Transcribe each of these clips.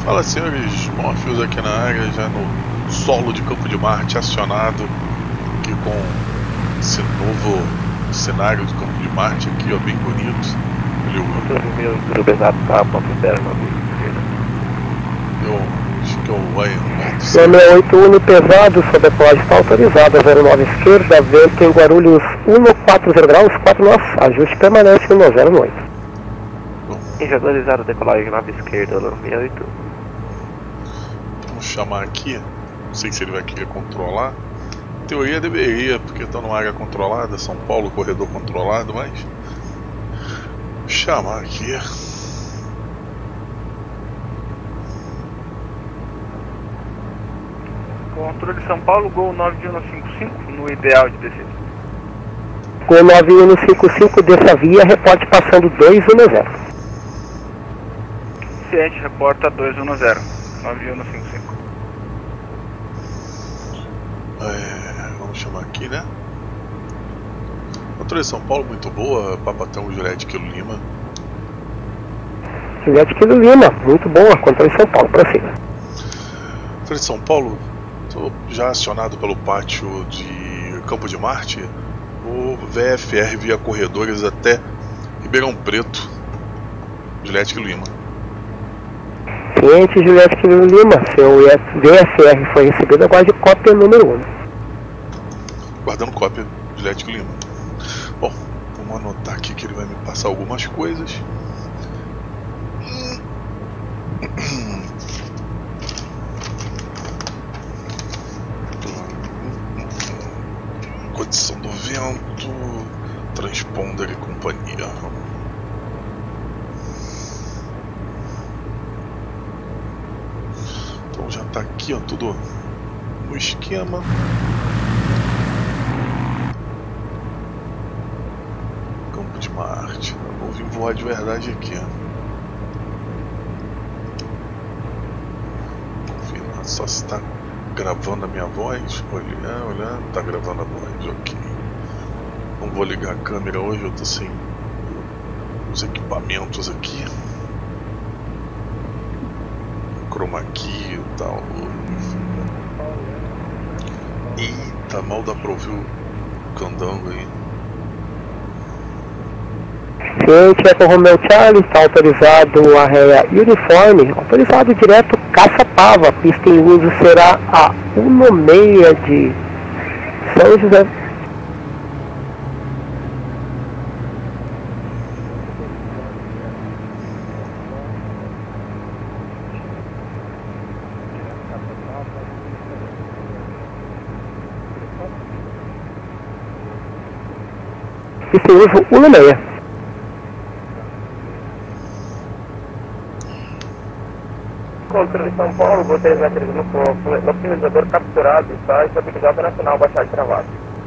Fala, senhores, Morpheus aqui na área, já no solo de Campo de Marte, acionado aqui com esse novo cenário do Campo de Marte aqui, ó, bem bonito. Tudo pesado, tá, ponto zero, eu acho que é o Ryan. 68 Uno pesado, sua decolagem está autorizada, 09 esquerda, vento em Guarulhos 140 graus, 4 nós, ajuste permanece 1008. Autorizado, decolagem 9 esquerda, 68. Vamos chamar aqui, não sei se ele vai querer controlar. Em teoria deveria, porque está numa área controlada, São Paulo, corredor controlado, mas... Vou chamar aqui. Controle São Paulo, Gol 9155, no ideal de descida. Gol 9155, dessa via, reporte passando 210. Ciente, reporta 210, 9155. Vamos chamar aqui, né? Controle São Paulo, muito boa, Papatão Juliette Kilo Lima. Juliette Kilo Lima, muito boa, controle São Paulo, prossiga. Controle São Paulo, estou já acionado pelo pátio de Campo de Marte, o VFR via corredores até Ribeirão Preto, Juliette Kilo Lima. Ciente, Juliette Kilo Lima, seu VFR foi recebido, aguarde cópia número 1. Guardando cópia, Juliette Kilo Lima. Bom, vamos anotar aqui que ele vai me passar algumas coisas. Condição do vento, transponder e companhia. Então já tá aqui, ó, tudo no esquema. Campo de Marte. Eu vou vir voar de verdade aqui, ó. Confirmar só se tá gravando a minha voz. Olhando, tá gravando a voz, ok. Não vou ligar a câmera hoje, eu tô sem os equipamentos aqui. Chroma key e tal. Eita, mal dá pra ouvir o candango aí. Ciente, Eco Romeo Charlie, está autorizado a réia uniforme, autorizado direto Caçapava, pista em uso será a 16 de São José. Pista em uso 16. Controle São Paulo, vocês vai ter no finalizador capturado, está estabilizado nacional, baixar de travado.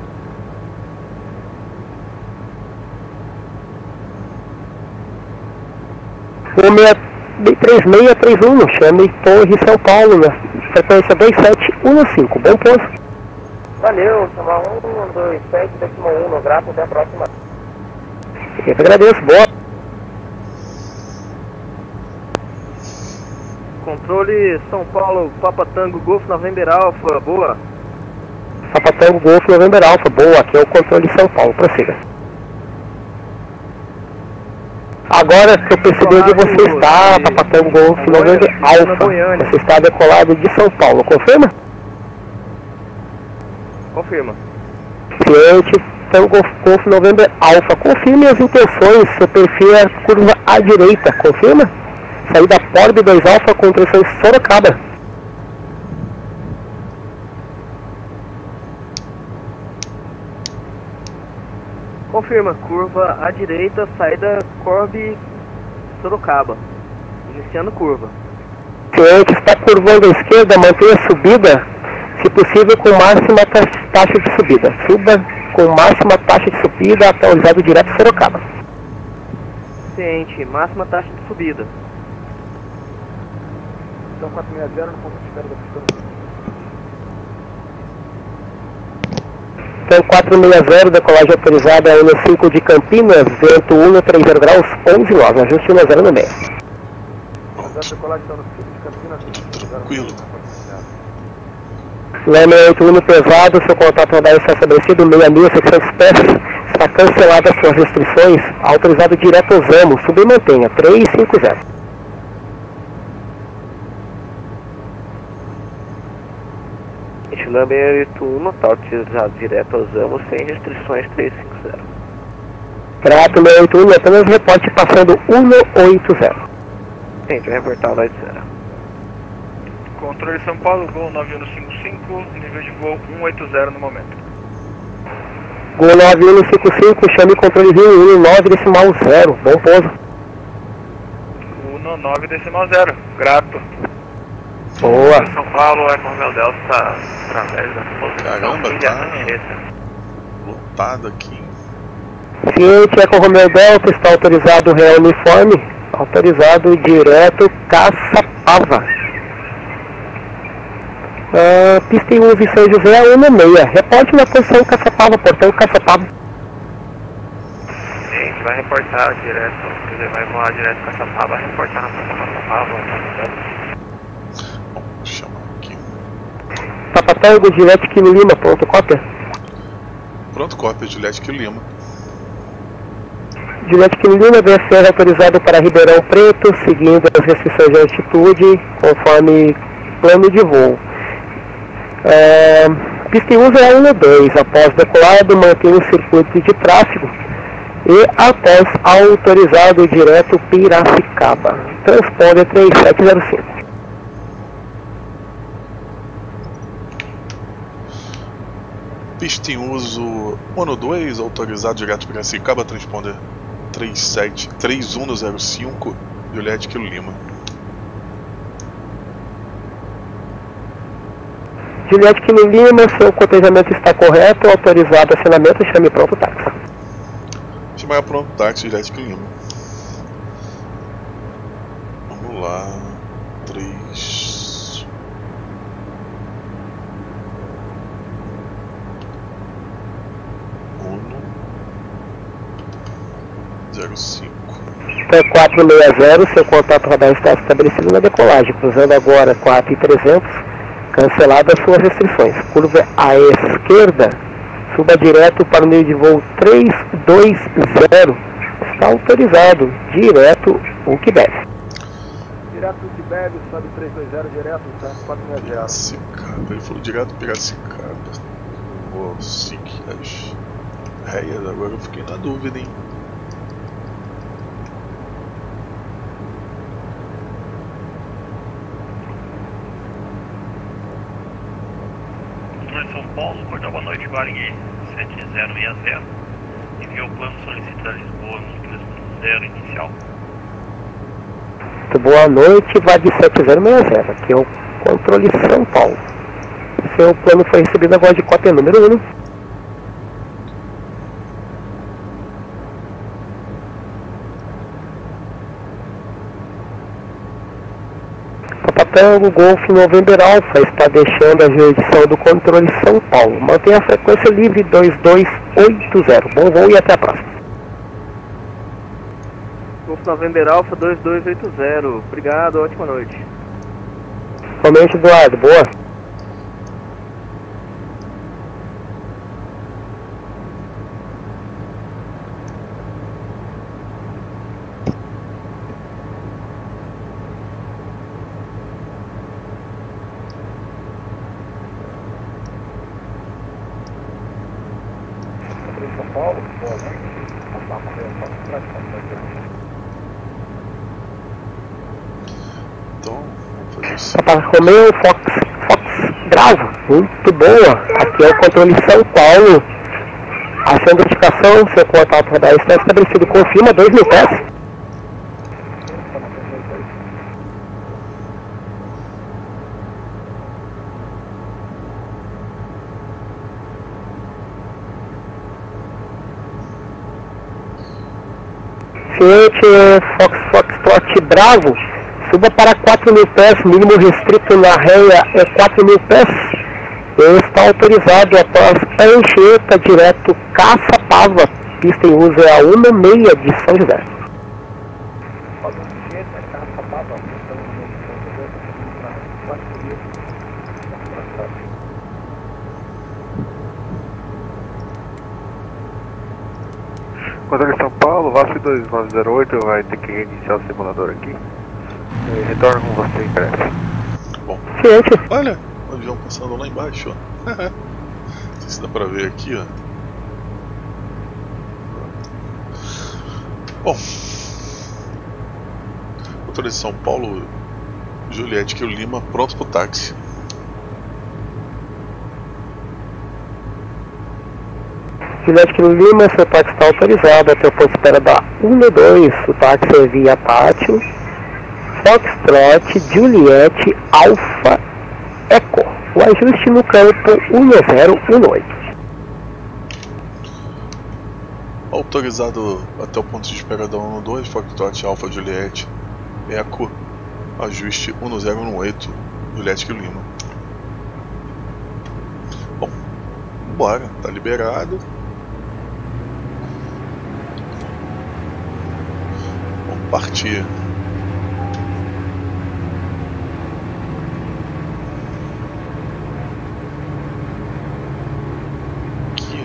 Fome 3631, chame Torre São Paulo, na frequência 2715, bom posto. Valeu, chamar 127, 1, no gráfico, até a próxima. Eu que agradeço, boa. Controle São Paulo, Papa Tango, Golf November Alpha, boa. Papa Tango, Golf November Alpha, boa, aqui é o controle São Paulo, prossiga. Agora que eu percebi onde você está, Papa Tango, Golf November Alpha, você está decolado de São Paulo, confirma? Confirma. Ciente, Tango, Golf November Alpha, confirme as intenções, seu perfil é curva à direita, confirma? Saída Porb 2 Alfa com direção Sorocaba. Confirma, curva à direita, saída Corb Sorocaba. Iniciando curva. Ciente, está curvando à esquerda, mantenha a subida, se possível com máxima taxa de subida. Suba com máxima taxa de subida, atualizado direto Sorocaba. Ciente, máxima taxa de subida. Então 460 no ponto de espera da pista. Então 460, decolagem autorizada, 15 de Campinas, vento 130 graus, 11 nós, ajuste 10 no meio. Decolagem está no 5 de Campinas. Tudo tranquilo. Leme 81 pesado, seu contato radar está estabelecido, 6.600 pés, está cancelada as suas restrições, autorizado direto ao Zamo, subir e mantenha, 350. Leme 81, está autorizado direto ao Zamo, sem restrições, 350. Prato 681, apenas reporte passando 180. Gente, vai reportar o 80. Controle São Paulo, Gol 9155, nível de voo 180 no momento. Gol 9155, chame controle Rio 19,0, bom pouso. 19,0, grato. Boa. São Paulo, é Romeu Delta, através da posição. Caramba, e tá a direita. lotado aqui. Ciente, Eco Romeo Delta, está autorizado Real Uniforme, autorizado direto Caçapava. Pista em uso em São José 16, reporte na posição Caçapava, portão Caçapava. Gente, vai reportar direto, quer dizer, vai voar direto com essa pá, vai reportar na porta Caçapava. Bom, vou chamar aqui. Papatango, Juliette Kilo Lima, pronto, cópia. Pronto, cópia de Juliette Lima. Juliette Kilo Lima, VFR autorizado para Ribeirão Preto, seguindo as restrições de altitude, conforme plano de voo. Pista em uso é 12, após decolado, mantém o circuito de tráfego e após autorizado direto Piracicaba. Transponder 3705. Pista em uso ONU 2, autorizado direto Piracicaba, transponder 3105, Juliette Kilo Lima. Juliette Kilo Lima, seu cotejamento está correto, autorizado acionamento, chame pronto táxi. Chamar pronto táxi, Juliette Kilo Lima. Vamos lá. 3. ONU 05. P460, seu contato radar está estabelecido na decolagem, cruzando agora 4,300, cancelada as suas restrições. Curva à esquerda, suba direto para o nível de voo 320, está autorizado, direto o que deve. Direto o que deve, sobe 320 direto, tá? 460. Piracicaba, ele falou direto Piracicaba. Vou seguir as réias, agora eu fiquei na dúvida, hein. São Paulo, Cordial Boa Noite, Guarani 7060. Enviou o plano, solicita Lisboa no 0 inicial. Muito boa noite, vai de 7060, aqui é o controle São Paulo. Seu plano foi recebido agora de cópia número 1. Papatango, Golf November Alpha está deixando a jurisdição do controle São Paulo. Mantenha a frequência livre 2280. Bom voo e até a próxima. Golf November Alpha 2280. Obrigado, ótima noite. Somente, Eduardo, boa. Então, vamos fazer isso. Papa Romeo, Fox Bravo, muito boa. Aqui é o controle São Paulo. A sua identificação, seu contato radar está estabelecido. Confirma 2.000 pés. Ciente, Foxtrot Bravo, suba para 4.000 pés, mínimo restrito na réia é 4.000 pés. Está autorizado após Anchieta direto Caçapava, pista em uso é a 16 de São José. Controle São Paulo, VASP 2908 vai ter que reiniciar o simulador aqui. Retorno com você em breve. Bom, Ciente. olha, o avião passando lá embaixo, ó. Não sei se dá pra ver aqui, ó. Bom, controle de São Paulo, Juliette que o Lima, pronto pro táxi. Juliette Kilo Lima, seu táxi está autorizado até o ponto de espera da 1-2, o táxi é via Pátio, Foxtrot, Juliette, Alfa, Eco, o ajuste no campo 1018. Autorizado até o ponto de espera da 1-2, Foxtrot, Alfa, Juliette, Eco, ajuste 1018, Juliette Kilo Lima. Bom, bora, tá liberado. Vamos partir. Aqui.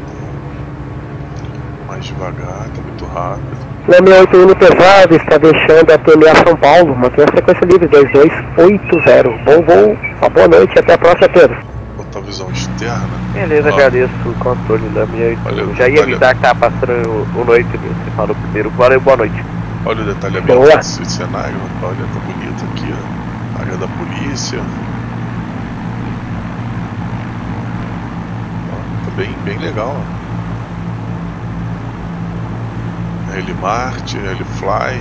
Mais devagar, tá muito rápido. O 681 pesado está deixando a TMA São Paulo, mantenha a frequência livre 2280. Bom voo, uma boa noite e até a próxima, Pedro. Botar a visão externa. Beleza, Ó. agradeço o controle da minha. Valeu, Já ia valeu. avisar que tava passando o noite, você falou primeiro. Valeu, boa noite. Olha o detalhamento Boa. desse cenário, olha, tá bonito aqui, ó. Área da polícia. Ó, tá bem legal, ó. L-Mart, L-Fly.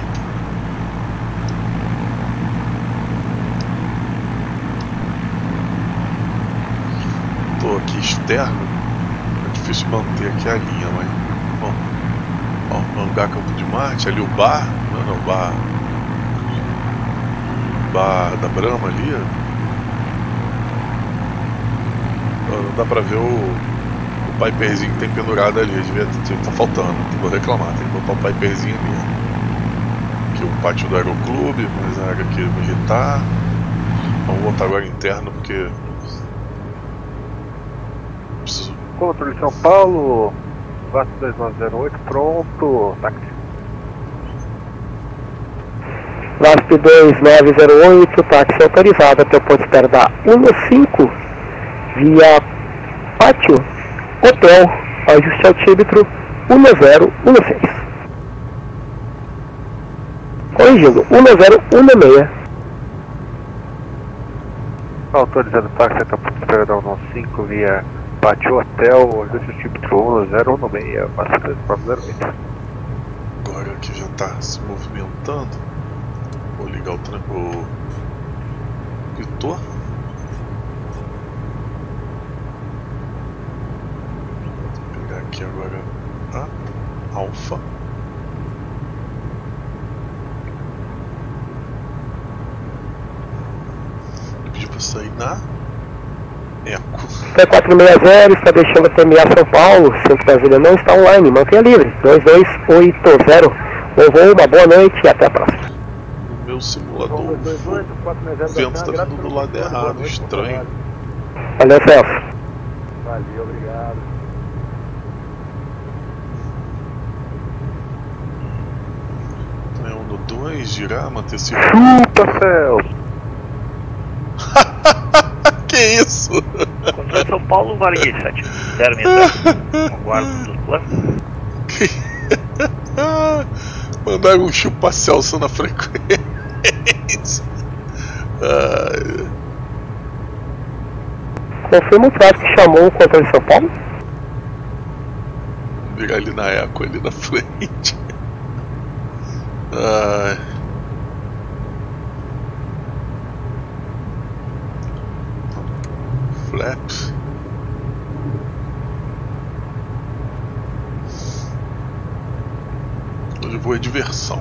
Tô aqui externo, é difícil manter aqui a linha, mas bom. Ó, hangar Campo de Marte, ali o bar, não, bar da Brahma ali, ó. Não dá pra ver o piperzinho que tem pendurado ali, devia tá faltando, não vou reclamar, tem que botar o piperzinho ali. Aqui o pátio do aeroclube, mais a área aqui militar. Vamos voltar agora interno porque preciso. Controle São Paulo, VASP 2908, pronto, táxi. VASP 2908, táxi autorizado até o ponto de espera da 1-5, via Pátio, Hotel, ajuste altímetro 1016. Corrigindo, 1016. Autorizando o táxi até o ponto de espera da 195 via Pátio Hotel, ajuste altímetro 1016, VASP 2908. Agora que já tá se movimentando, vou ligar o gritou. Vou pegar aqui agora a Alfa. Ele pediu pra sair na Eco. P460 está deixando a TMA São Paulo, Centro Brasília não está online, mantenha livre, 2280. Bom voo, uma boa noite e até a próxima. No meu simulador, o vento tá vindo do lado errado, estranho. Valeu, Celso. Valeu, obrigado. Então é 1 no 2, girar, manter esse. Chupa, Celso! Que isso? Controle São Paulo, Varguei 7060. Aguardo dos planos. Mandaram um chupa Celso na frequência. Ai. Confirma o trato que chamou o controle de São Paulo? Virar ali na Eco, ali na frente. Ai. Flaps. Hoje vou é diversão.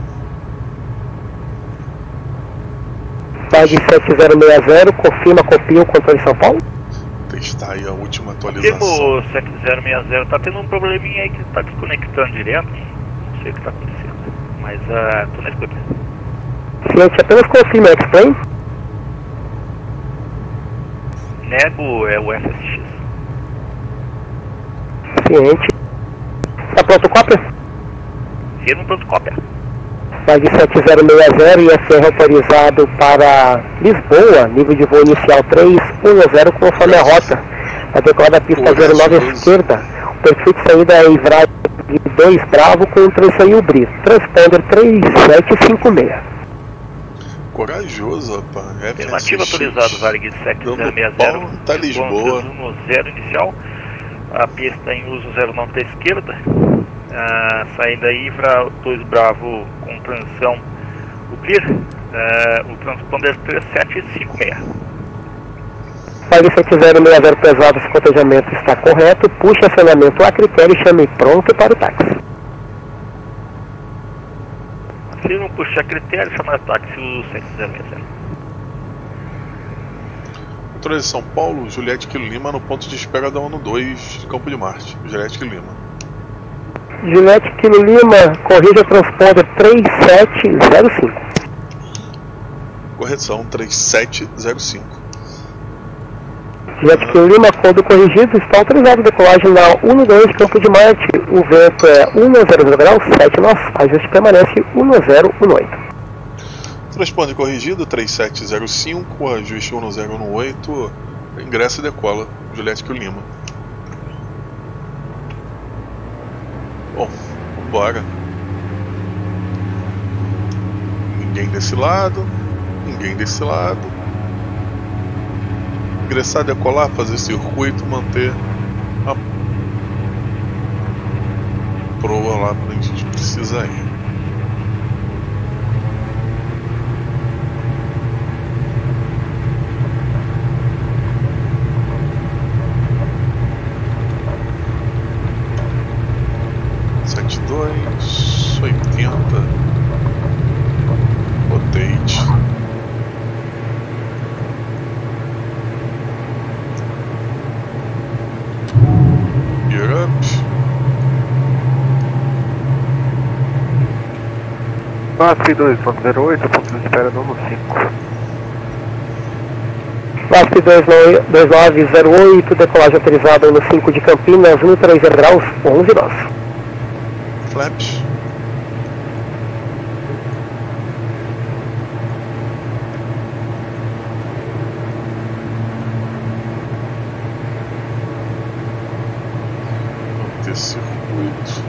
Tag 7060, confirma, copia o controle de São Paulo? Testar aí a última atualização. Tipo, 7060 tá tendo um probleminha aí que tá desconectando direto. Não sei o que tá acontecendo. Mas tô na escuta. Ciente, apenas confirma, explain. Nego é o FSX. Ciente. Tá pronto, cópia? Firme, pronto, cópia. Flag 7060 e IFR autorizado para Lisboa, nível de voo inicial 310 conforme a rota. A decolar da pista 09 à esquerda, o perfil de saída é Ivrag 2 Bravo com transição em Ubris, transponder 3756. Corajoso, rapaz. Afirmativo autorizado, Varg 7060. Tá Lisboa. No zero inicial. A pista em uso 09 da esquerda. A saída Ivra 2 Bravo com transição Ubris. O transponder 3756. Flag 7060 pesado, esse cotejamento está correto. Puxa acionamento a critério e chame pronto para o táxi. Firma, puxar critério, chamar táxi o 7060. Controle de São Paulo, Juliette Kilo Lima no ponto de espera da ONU 2 de Campo de Marte. Juliette Kilo Lima. Juliette Kilo Lima, corrija transponder 3705. Correção 3705. Juliette Kilo Lima, acordo corrigido, está autorizado a decolagem na 12 de Campo de Marte. O vento é 100 graus, 7 nós, ajuste permanece 1018. Transponder corrigido 3705, ajuste 1018, ingresso e decola. Juliette Kilo Lima. Bom, vambora. Ninguém desse lado, ninguém desse lado. Ingressar, decolar, fazer circuito, manter a proa lá pra gente precisa ir. Sete dois 80 rotate. VASP 2.08, ponto de espera do 5. VASP 2908, decolagem autorizada no 5 de Campinas, 130 graus, 11 nós. Flaps. Manter circuito.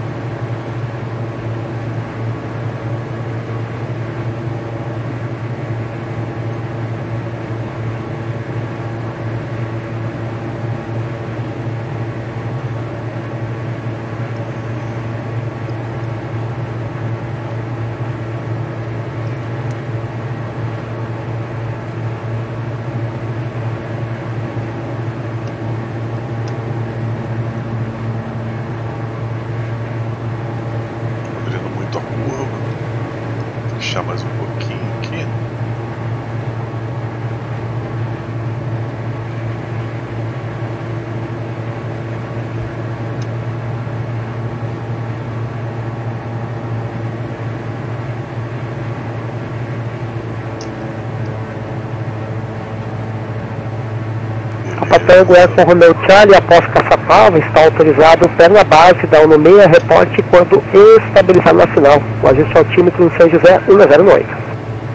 Mais um pouquinho aqui. Capitão Guerra Romeu Charlie, após Caçapava, está autorizado pela base da ONU 6, reporte quando estabilizado na final. O ajuste altímetro no São José 1008.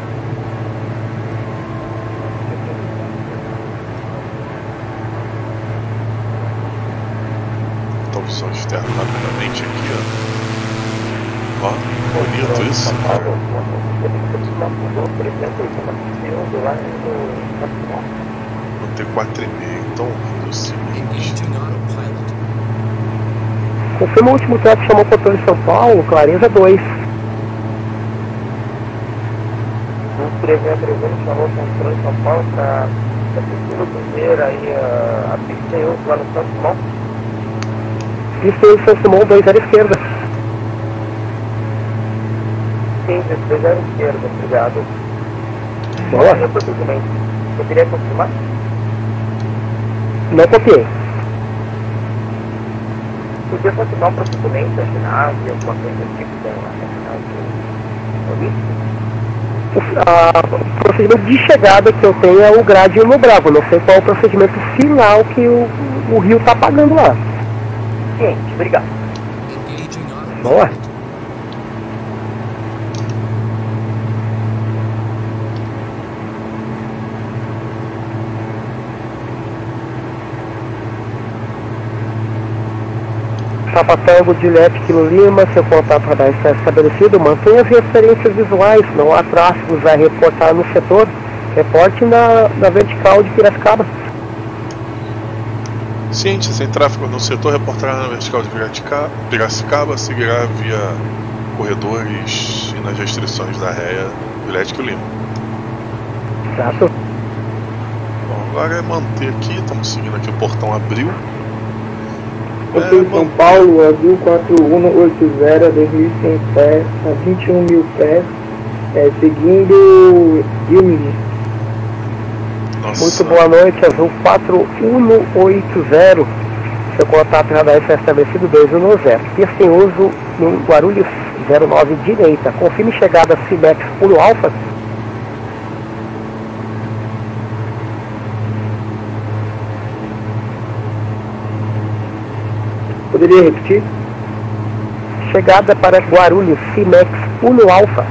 Então, visão externa rapidamente aqui, ó. Ó, bonito isso. Manter 4,5. Então, o seguinte. Confirma o último trato, chamou o controle de São Paulo, Clareza 2. O 330 chamou o controle de São Paulo para a piscina primeira e a pista em uso lá no Santo Simão. Pista em Santo Simão, 2 à esquerda. Sim, 2 à esquerda, obrigado. Boa. Você queria confirmar? Não copiei. Podia continuar um procedimento, a ginásio, alguma coisa do tipo, tem lá no o procedimento de chegada que eu tenho é o grade no Bravo. Não sei qual é o procedimento final que o Rio está pagando lá. Ciente, obrigado. Boa. Papa Tango, Juliette, Kilo Lima, seu contato radar está estabelecido. Mantenha as referências visuais, não há tráfegos a reportar no setor. Reporte na vertical de Piracicaba. Ciente, sem tráfego no setor, reportará na vertical de Piracicaba, seguirá via corredores e nas restrições da réia Juliette e Lima. Certo. Bom, agora é manter aqui, estamos seguindo aqui, o portão abriu. São Paulo, azul 4180, 2.100 pés, a 21 mil pés, seguindo Ilmini. Muito boa noite, azul 4180, seu contato radar está estabelecido 210. Pista em uso no Guarulhos 09 direita, confirme chegada Cimex Pulo Alfa. Poderia repetir? Chegada para Guarulhos, Cimex Pulo Alfa.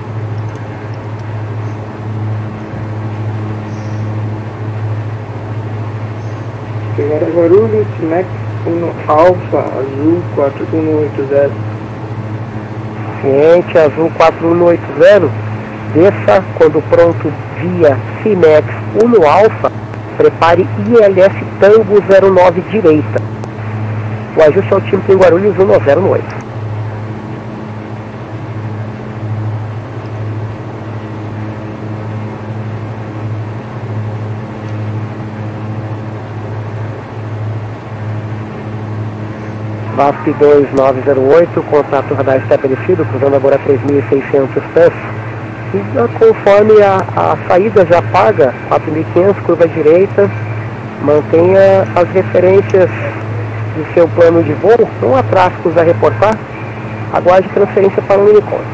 Chegada a Guarulhos, Cimex 1 Alfa, azul 4180. Ciente, azul 4180. Desça quando pronto via Cimex 1 Alfa. Prepare ILS Tango 09 direita. O ajuste ao time em Guarulhos 190 no 8. VASP 2908, contato radar estabelecido, cruzando agora 3.600 pés. E conforme a saída já paga, 4.500, curva direita, mantenha as referências do seu plano de voo, não há tráfegos a reportar, aguarde transferência para o Unicórnio.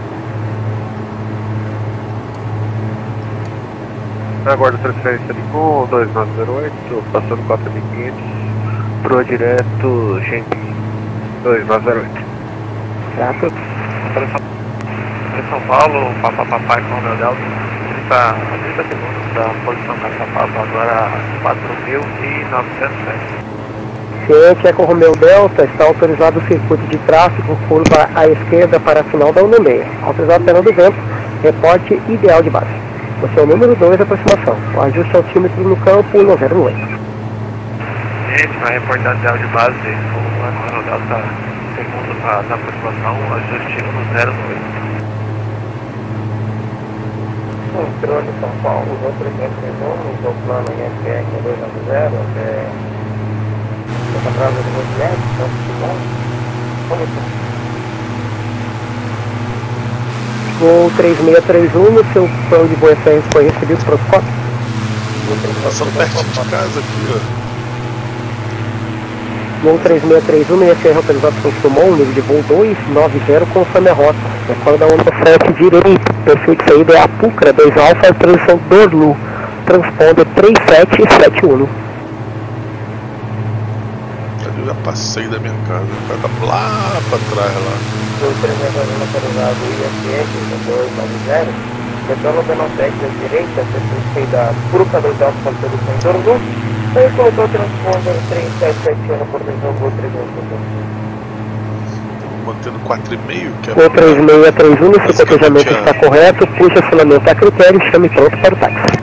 Aguardo transferência de com 2908, passando 4.500, proa direto, Genk 2908. Certo? São Paulo, Papai com o meu Delta, 30 segundos da posição Caçapava, agora 4.900 pés. Ciente, Eco Romeo Delta, está autorizado o circuito de tráfego, curva à esquerda para a final da 1/6. Autorizado pela do vento, reporte ideal de base. Você é o número 2 da aproximação. O ajuste altímetro no campo 108. Gente, vai reportar ideal de base, o Eco Delta, segundo da aproximação, ajuste 108. Controle São Paulo, 2331, estou plano IFR 290, estou atrás do movimento, então como está? Voo 3631, seu plano de voo FR foi recebido para o protocolo? Passando pertinho de casa aqui, ó. Voo 3631, IFR autorizado pelo Sumon, nível de voo 290, conforme a rota. Recorda a onda 7 direito, perfil de saída é Apucra 2 Alfa, transição Dorlu, transponder 3771. Eu já passei da minha casa, o cara tá lá pra trás lá. Voo 3631 autorizado IFR 290, retorno da 97 da direita, perfil de saída Apucra 2 Alfa, transição Dorlu. Aí colocou o transponder 3771 por decisão voo 311. Mantendo 4,5, que é... O 3631, se o cotejamento está correto, puxa o filamento a critério e chame pronto para o táxi.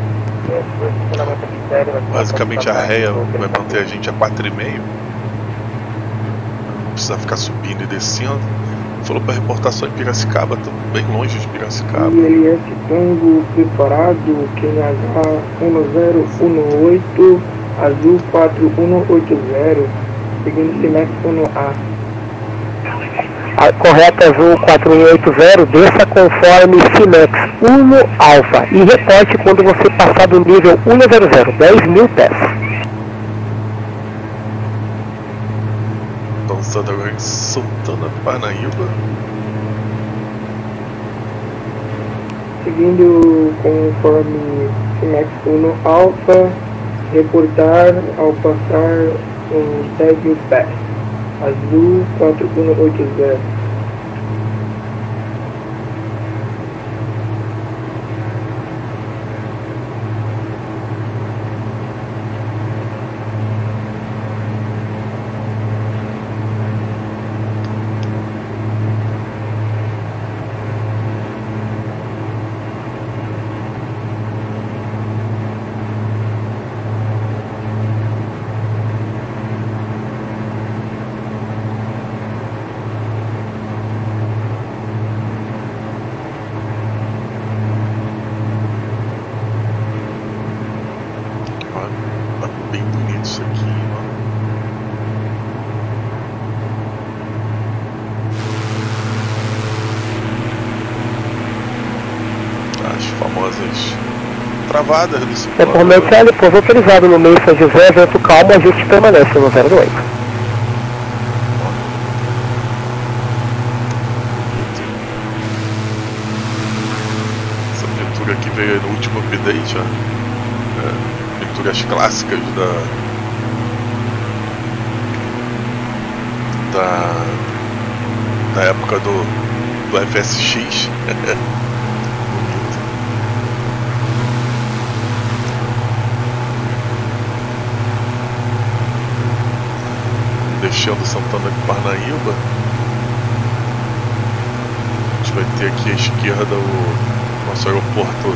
Basicamente a réia vai manter a gente a 4,5. Não precisa ficar subindo e descendo. Falou para reportar só em Piracicaba, estamos bem longe de Piracicaba. ILS Tango preparado, QNH 1018, azul 4180, seguindo Cimex 1A. Correta azul 4180, desça conforme Cimex 1 Alfa e reporte quando você passar do nível 100, 10.000 pés. Lançando agora em Santana Parnaíba. Seguindo conforme Cimex 1 Alfa, reportar ao passar uns 10.000 pés. Azul 4180. famosas travadas do É simulador. por Metelli, pouso autorizado no meio São José, vento calmo, ajuste permanece no 08. Essa pintura aqui veio no último update, ó. Pinturas clássicas da época do FSX. Deixando Santana de Parnaíba, a gente vai ter aqui à esquerda o nosso aeroporto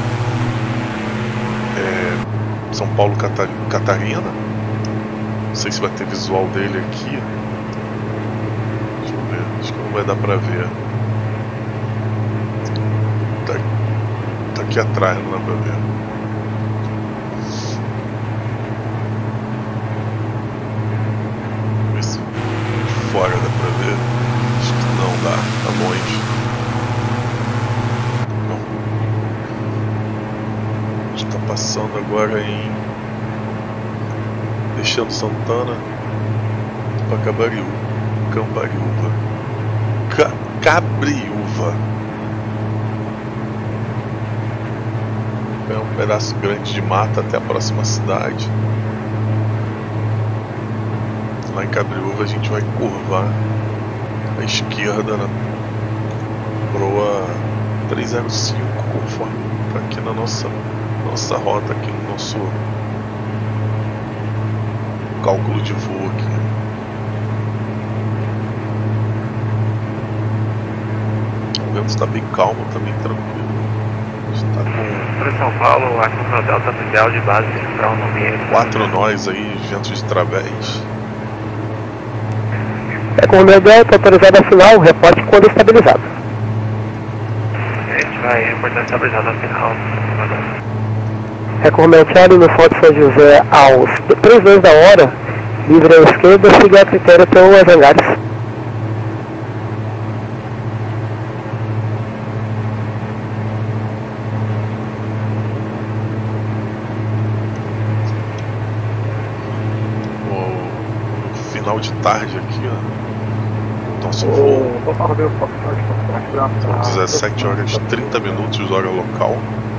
São Paulo Catarina. Não sei se vai ter visual dele aqui. Deixa eu ver, acho que não vai dar pra ver. Tá aqui atrás, não dá pra ver. Fora dá pra ver? Acho que não dá, tá longe. Bom, a gente tá passando agora em deixando Santana para Cambariúva. Cabriúva. É um pedaço grande de mata até a próxima cidade. Lá em Cabriúva a gente vai curvar à esquerda na proa 305, conforme tá aqui na nossa rota, aqui no nosso cálculo de voo aqui. O vento está bem calmo, tá bem tranquilo. A gente tá com Para São Paulo, aqui no Delta Oficial de base central no meio. 4 nós aí, ventos de través. É com o meu delta autorizado a final, reporte quando estabilizado. A gente vai reportar estabilizado ao final. É com o meu Charlie no Forte São José aos 3 da hora, livre à esquerda, siga a critério até os hangares. Final de tarde aqui, ó. Nosso voo são 17 horas e 30 minutos, hora local.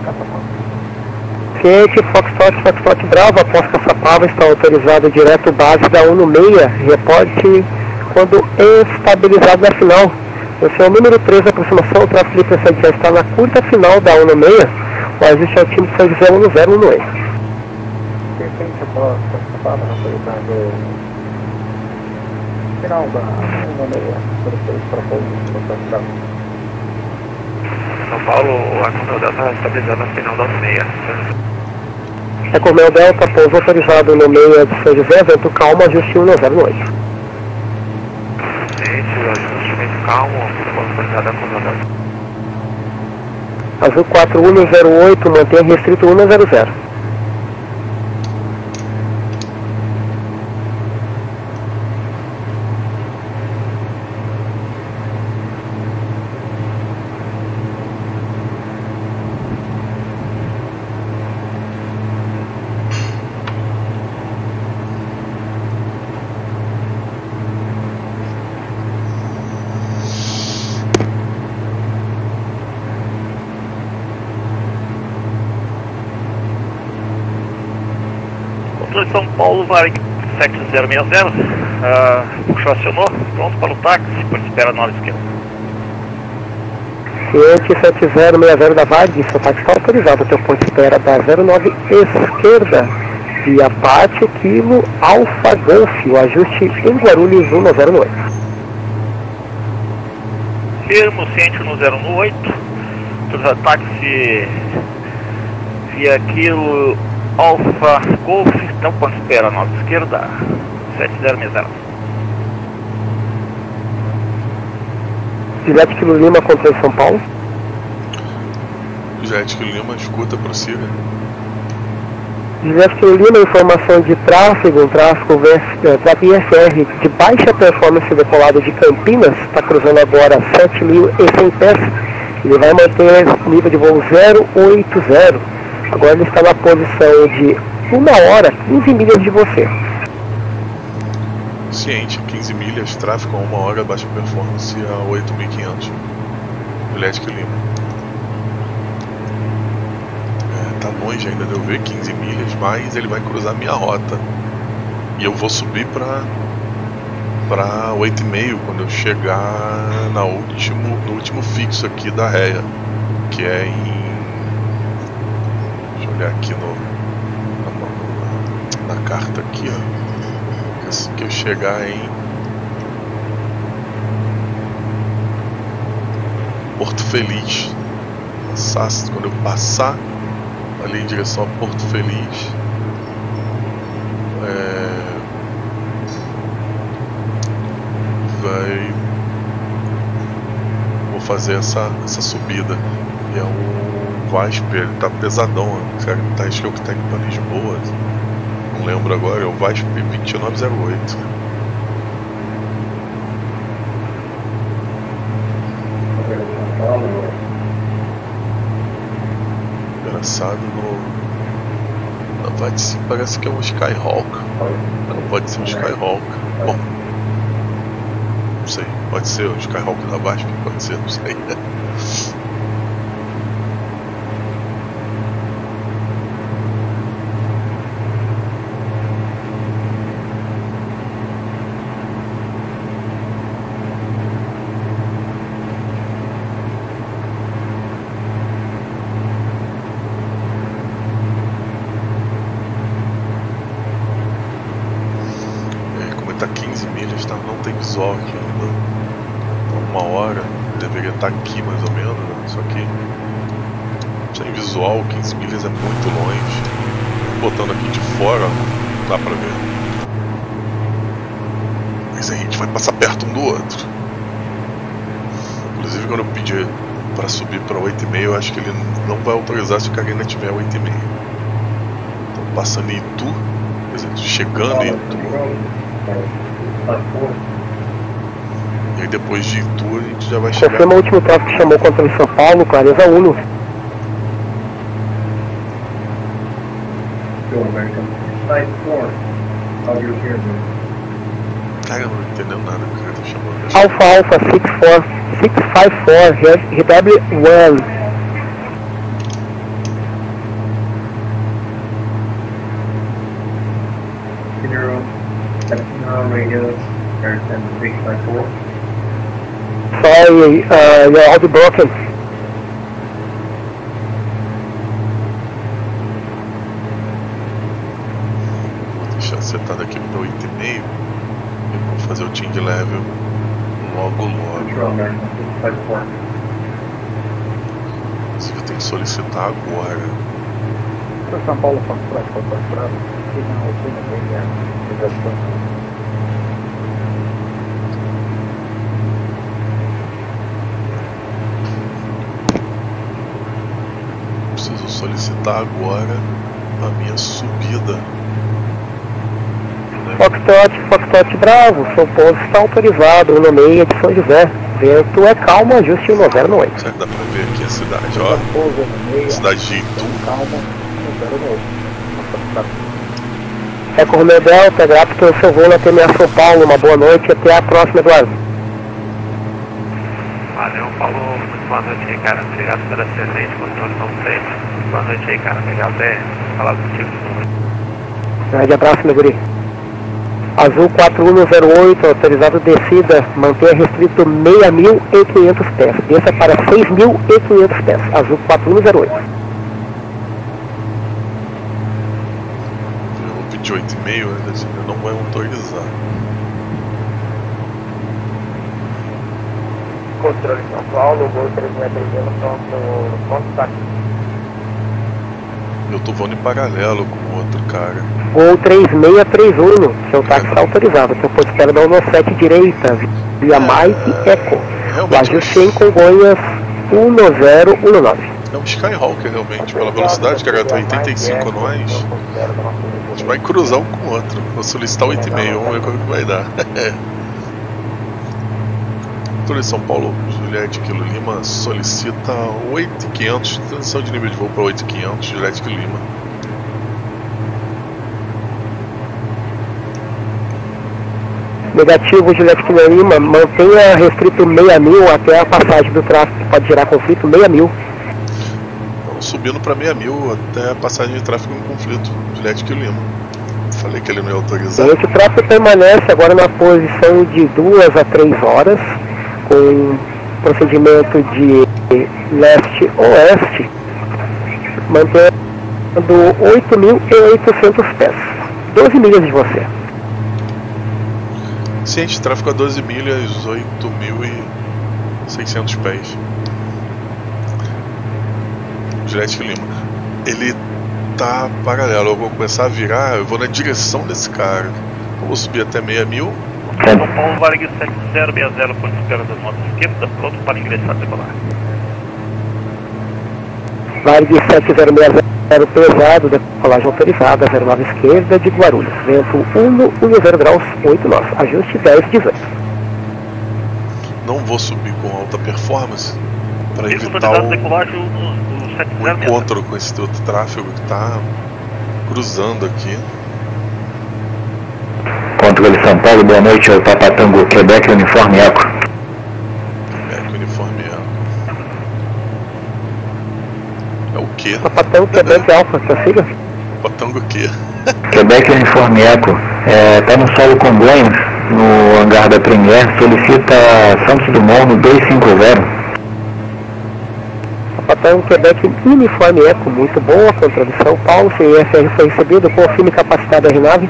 Ciente, Foxtrot Bravo, após Caçapava está autorizado direto base da 196, reporte quando estabilizado na final. Esse é o número 3 da aproximação, o tráfego de licença já está na curta final da 196, o ajuste ao time de São José 1018. Final da 196, para pouso, São Paulo, a Control Delta estabilizado na final da 196. É com o meu delta, pouso autorizado no meio de São José, vento calmo, ajuste 1008. Gente, o ajustimento calmo, pouso autorizado a Control Delta. Azul 4108, mantém restrito 100. São Paulo, Varig 7060, puxou, acionou, pronto para o táxi, por espera na hora esquerda. Ciente 7060 da VAG, seu táxi está autorizado, teu ponto de espera da 09 esquerda, via Pátio, Kilo, Alfa Golf, o ajuste em Guarulhos 1008. Firmo, Ciente no 018, autorizado táxi via Kilo, Alfa Golf, então ponto de espera na hora esquerda, 7060. Juliette Kilo Lima, controle São Paulo. Juliette Kilo Lima, escuta, prossiga. Juliette Kilo Lima, informação de tráfego, tráfego IFR de baixa performance decolado de Campinas, está cruzando agora 7.100 pés, Ele vai manter nível de voo 080. Agora ele está na posição de 1 hora, 15 milhas de você. Ciente, 15 milhas, tráfego a 1 hora, baixa performance a 8.500. Juliette Lima. Tá longe ainda de eu ver 15 milhas, mas ele vai cruzar minha rota. E eu vou subir para 8,5 quando eu chegar no último fixo aqui da réia, que é em... Deixa eu olhar aqui na carta aqui, ó. Assim que eu chegar em Porto Feliz, quando eu passar ali em direção a Porto Feliz, vou fazer essa subida. E é um Vasp, ele tá pesadão, acho que é o que tá indo pra Lisboa, não lembro agora, é o Vasp 2908. Engraçado, parece que é um Skyhawk. Não pode ser um Skyhawk. Bom, não sei, pode ser o Skyhawk da Vasp, pode ser, não sei. Tá 15 milhas, tá? Não tem visual aqui ainda. Tá 1 hora, deveria estar aqui mais ou menos, né? Só que sem visual, 15 milhas é muito longe. Botando aqui de fora, dá pra ver. Mas a gente vai passar perto um do outro. Inclusive quando eu pedir para subir para 8,5, eu acho que ele não vai autorizar se o cara ainda tiver 8,5. Então passando em Itu, por exemplo, chegando em Itu. E aí depois de Itu a gente já vai chegar. Confirma o último tráfego que chamou contra o São Paulo, clareza 1. Cara, eu não tô entendendo nada que o cara tá chamando. Alfa 654, RW1. Radio, American 354. Sorry, you're all broken. Vou deixar setado aqui para 8,5 e vou fazer o change level logo. Inclusive eu tenho que solicitar agora. São Paulo, para preciso solicitar agora a minha subida. Foxtrot Bravo, seu pouso está autorizado, 1,6 de São José. Vento é calmo, ajuste 1098. Será que dá pra ver aqui a cidade, ó? Cidade de Itu. Record Romeo Delta, grato pelo seu voo na TMA São Paulo, uma boa noite e até a próxima, Eduardo. Valeu, Paulo, muito boa noite aí, cara, obrigado pela excelente controle como sempre. Boa noite aí, cara, legal ter falado contigo. Grande abraço, meu guri. Azul 4108, autorizado descida, mantenha restrito 6.500 pés, desça para 6.500 pés, Azul 4108. De 8,5 ainda não vai autorizar. Controle São Paulo, voo 330, pronto, táxi. Eu tô voando em paralelo com o outro cara. Voo 3631, seu táxi está autorizado, seu posto espera da 17 direita, via Mike Eco. Ajuste em Congonhas 1019. É um Skyhawk realmente, pela velocidade, cara, tá 85 a nós. A gente vai cruzar um com o outro. Vou solicitar 8,5, vamos ver como é que vai dar. Controle São Paulo, Juliette Kilo Lima solicita 8.500, transição de nível de voo para 8.500, Juliette Kilo Lima. Negativo, Juliette Kilo Lima, mantenha restrito 6.000 até a passagem do tráfego, que pode gerar conflito, 6.000. Então, subindo para 6.000 até a passagem de tráfego em conflito, Juliette Kilo Lima. Falei que ele não ia autorizar. O tráfego permanece agora na posição de 2 a 3 horas, com procedimento de leste-oeste, mantendo 8.800 pés, 12 milhas de você. Ciente de tráfego a 12 milhas, 8.600 pés. Juliette Kilo Lima. Ele tá paralelo, eu vou começar a virar, eu vou na direção desse cara. Eu vou subir até 6.000. São Paulo, Vargas 7060, ponto de espera da moto esquerda, pronto para ingressar e decolar. Vargas 7060, pesado, decolagem autorizada, 09 esquerda de Guarulhos, vento 110 graus, 8 nós, ajuste 10-18. Não vou subir com alta performance para evitar o decolagem do 7060. encontro com esse outro tráfego que está cruzando aqui. Controle São Paulo, boa noite, é o Papa Tango, Quebec, uniforme Eco. Quebec, uniforme Eco. É o quê? Papa Tango, Quebec, Alfa, tá siga? Papa Tango o quê? Quebec, uniforme Eco, tá no solo Congonhas, no hangar da Premier, solicita Santos Dumont no 250. Papa Tango, Quebec, uniforme Eco, muito boa, controle São Paulo, CIFR foi recebido, confirme capacidade da aeronave.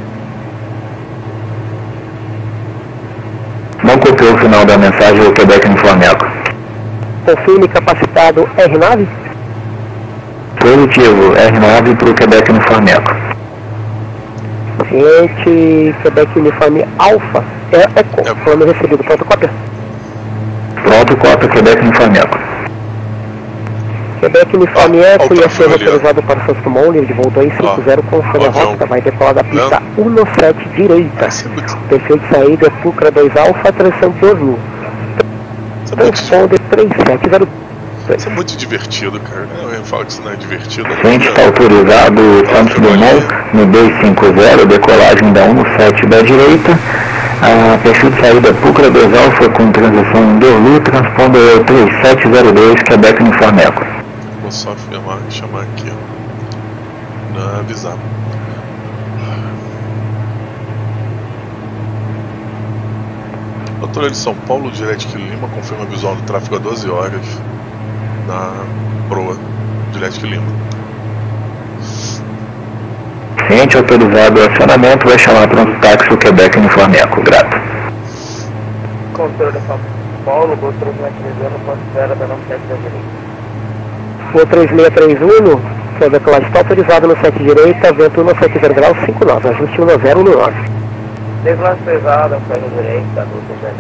Não copiou o final da mensagem, o Quebec uniforme Eco. Confirme capacitado R9. Positivo, R9 para o Quebec uniforme Eco. Ciente, Quebec uniforme Alfa, Eco, plano recebido, pronto cópia. Pronto, cópia, Quebec uniforme Eco. Quebec uniforme Eco ia ser autorizado para Santos Dumont, nível de voo 250, conforme a rota, vai decolar da pista 17 direita. Perfil de saída é Pucra 2 Alfa, transição de Oslo. Transponder 3702. Isso é muito divertido, cara. Eu falo que isso não é divertido. Ciente, está autorizado Santos Dumont no 250, decolagem da 17 da direita. Perfil de saída Pucra 2 Alfa com transição de Oslo, transponder 3702, Quebec uniforme Eco. Vou só afirmar e chamar aqui, ó. Não avisar. Doutora de São Paulo, Juliette Kilo Lima, confirma visual do tráfego a 12 horas na proa Juliette Kilo Lima. Ciente, autorizado o acionamento, vai chamar pronto táxi o Quebec uniforme Eco, grato. Controle de São Paulo, Gol 3630, ponto de espera da 97 da direita. Gol 3631, sua decolagem está autorizada no 7 direita, vento 170 graus, 5 nós, ajuste 1019. Decolagem pesada, pé na direita, do 7.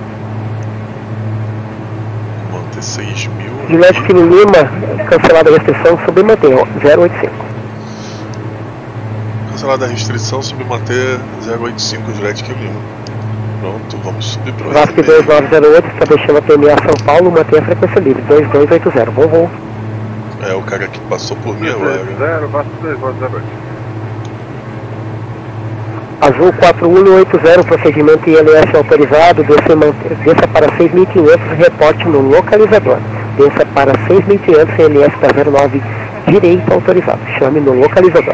Manter 6.000. Juliette Kilo Lima, cancelada a restrição, submanter 085. Cancelada a restrição, submanter 085, Juliette Kilo Lima. Pronto, vamos subir para o VASP 2908, está deixando a PMA São Paulo, manter a frequência livre, 2280, bom voo. É o cara que passou por mim agora. 0, VASP 2908. Azul 4180, procedimento ILS autorizado, desça para 6.500, reporte no localizador. Desça para 6.500, ILS da 09, direito autorizado, chame no localizador.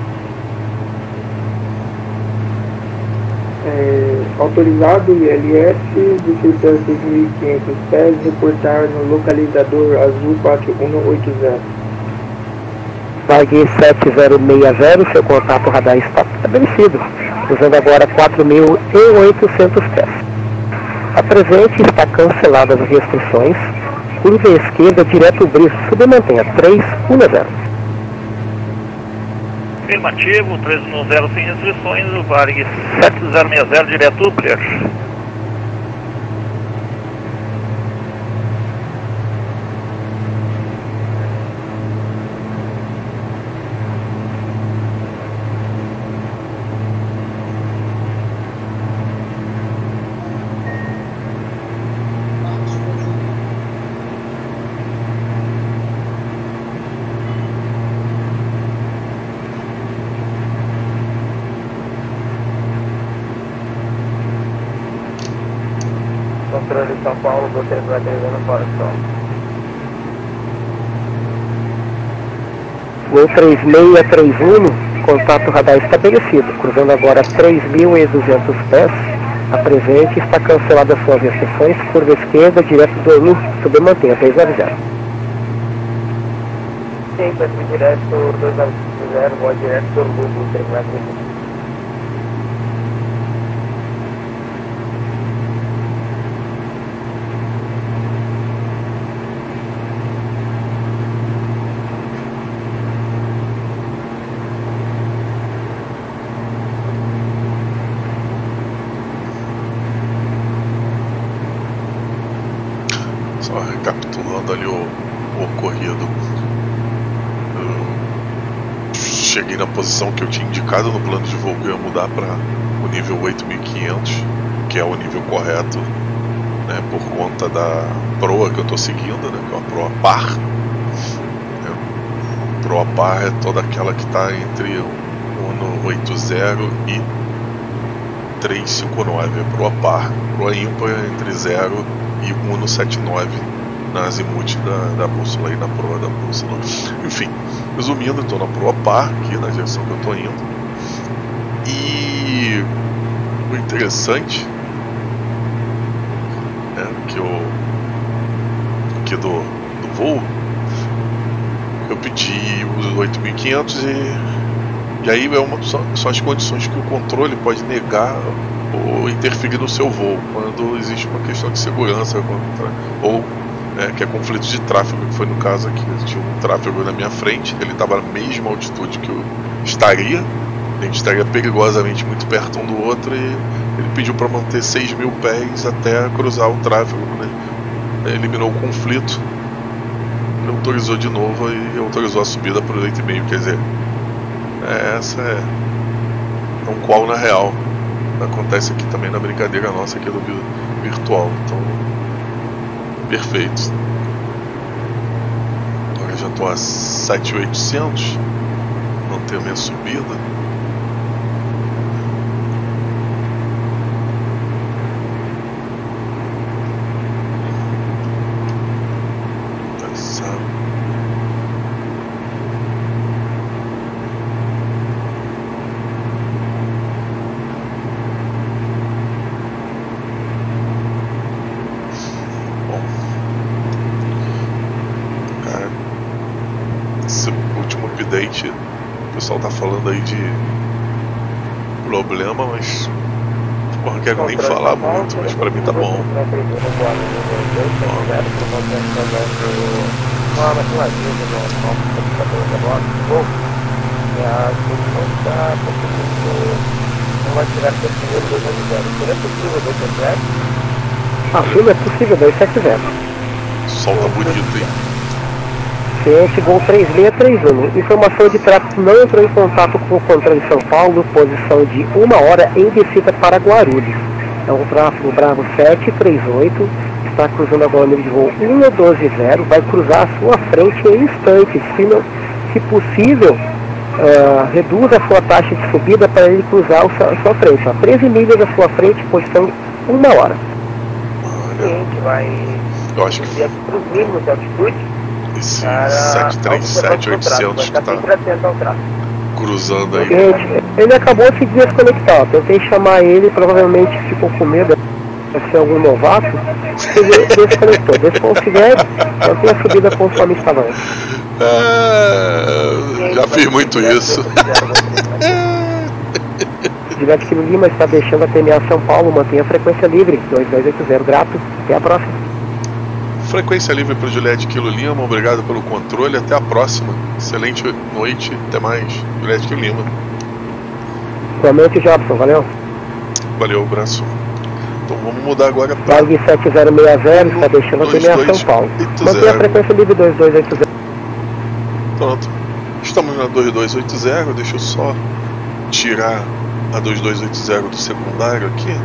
Autorizado ILS, descida 6.500 pés, reportar no localizador Azul 4180. Vague 7060, seu contato radar está estabelecido, usando agora 4.800 pés. A presente está canceladas as restrições, curva esquerda, direto bris, submantenha 310. Afirmativo, 310 sem restrições, o Vargas 7060, direto clear. Controle São Paulo, do 330 fora de som. Voo 3631, contato radar estabelecido, cruzando agora 3.200 pés. Apresente, está cancelada suas restrições, curva esquerda, direto do Orlu, subir mantenha, 390. Sim, vai subir direto 290, vou direto do Orlu, 390. Só recapitulando ali o ocorrido. Eu cheguei na posição que eu tinha indicado no plano de voo que eu ia mudar para o nível 8500, que é o nível correto, né, por conta da proa que eu estou seguindo, né, que é uma proa par. Proa par é toda aquela que está entre o 180 e 359, é proa par. Proa ímpar é entre 0 e 179 na azimuth da bússola e na proa da bússola. Enfim, resumindo, estou na proa par, aqui na direção que eu estou indo. E o interessante é que aqui do voo, eu pedi os 8500 e aí são as condições que o controle pode negar ou interferir no seu voo, quando existe uma questão de segurança ou que é conflito de tráfego, que foi no caso aqui. Tinha um tráfego na minha frente, ele estava na mesma altitude que eu estaria, a gente estaria perigosamente muito perto um do outro, e ele pediu para manter 6.000 pés até cruzar o tráfego, né? Eliminou o conflito, autorizou de novo e autorizou a subida para o 8,5, quer dizer, essa é um qual na real. Acontece aqui também na brincadeira nossa aqui do virtual, então perfeito. Agora já estou a 7.800, manter a minha subida. O pessoal tá falando aí de problema, mas não quero nem falar muito, mas pra mim tá bom. Sim, é possível, 270. O sol tá bonito, hein? Ciente, Gol 3631. Informação de tráfego não entrou em contato com o controle de São Paulo, posição de 1 hora em descida para Guarulhos. É um tráfego Bravo 738, está cruzando agora o nível de voo 112.0, vai cruzar à sua frente em instantes. Se possível, reduza a sua taxa de subida para ele cruzar a sua frente. 13 milhas da sua frente, posição de 1 hora. Ciente, vai eu acho que para os mínimos de altitude. Esse 737, 800 que tá cruzando aí. Gente, ele acabou de se desconectar. Eu tentei chamar ele, provavelmente ficou com medo de ser algum novato. Ele desconectou. Desconsidere, mantém a subida conforme estava antes. Já fiz muito isso. Juliette Kilo Lima está deixando a TMA São Paulo, mantenha a frequência livre. 2280, grato. Até a próxima. Frequência livre para Juliette Kilo Lima, obrigado pelo controle, até a próxima. Excelente noite, até mais. Juliette Kilo Lima. Igualmente, Jobson, valeu. Valeu, abraço. Então vamos mudar agora para Valve 7060, está deixando a TMA São Paulo. Mantenha a frequência livre 2280. Pronto. Estamos na 2280, deixa eu só tirar a 2280 do secundário aqui.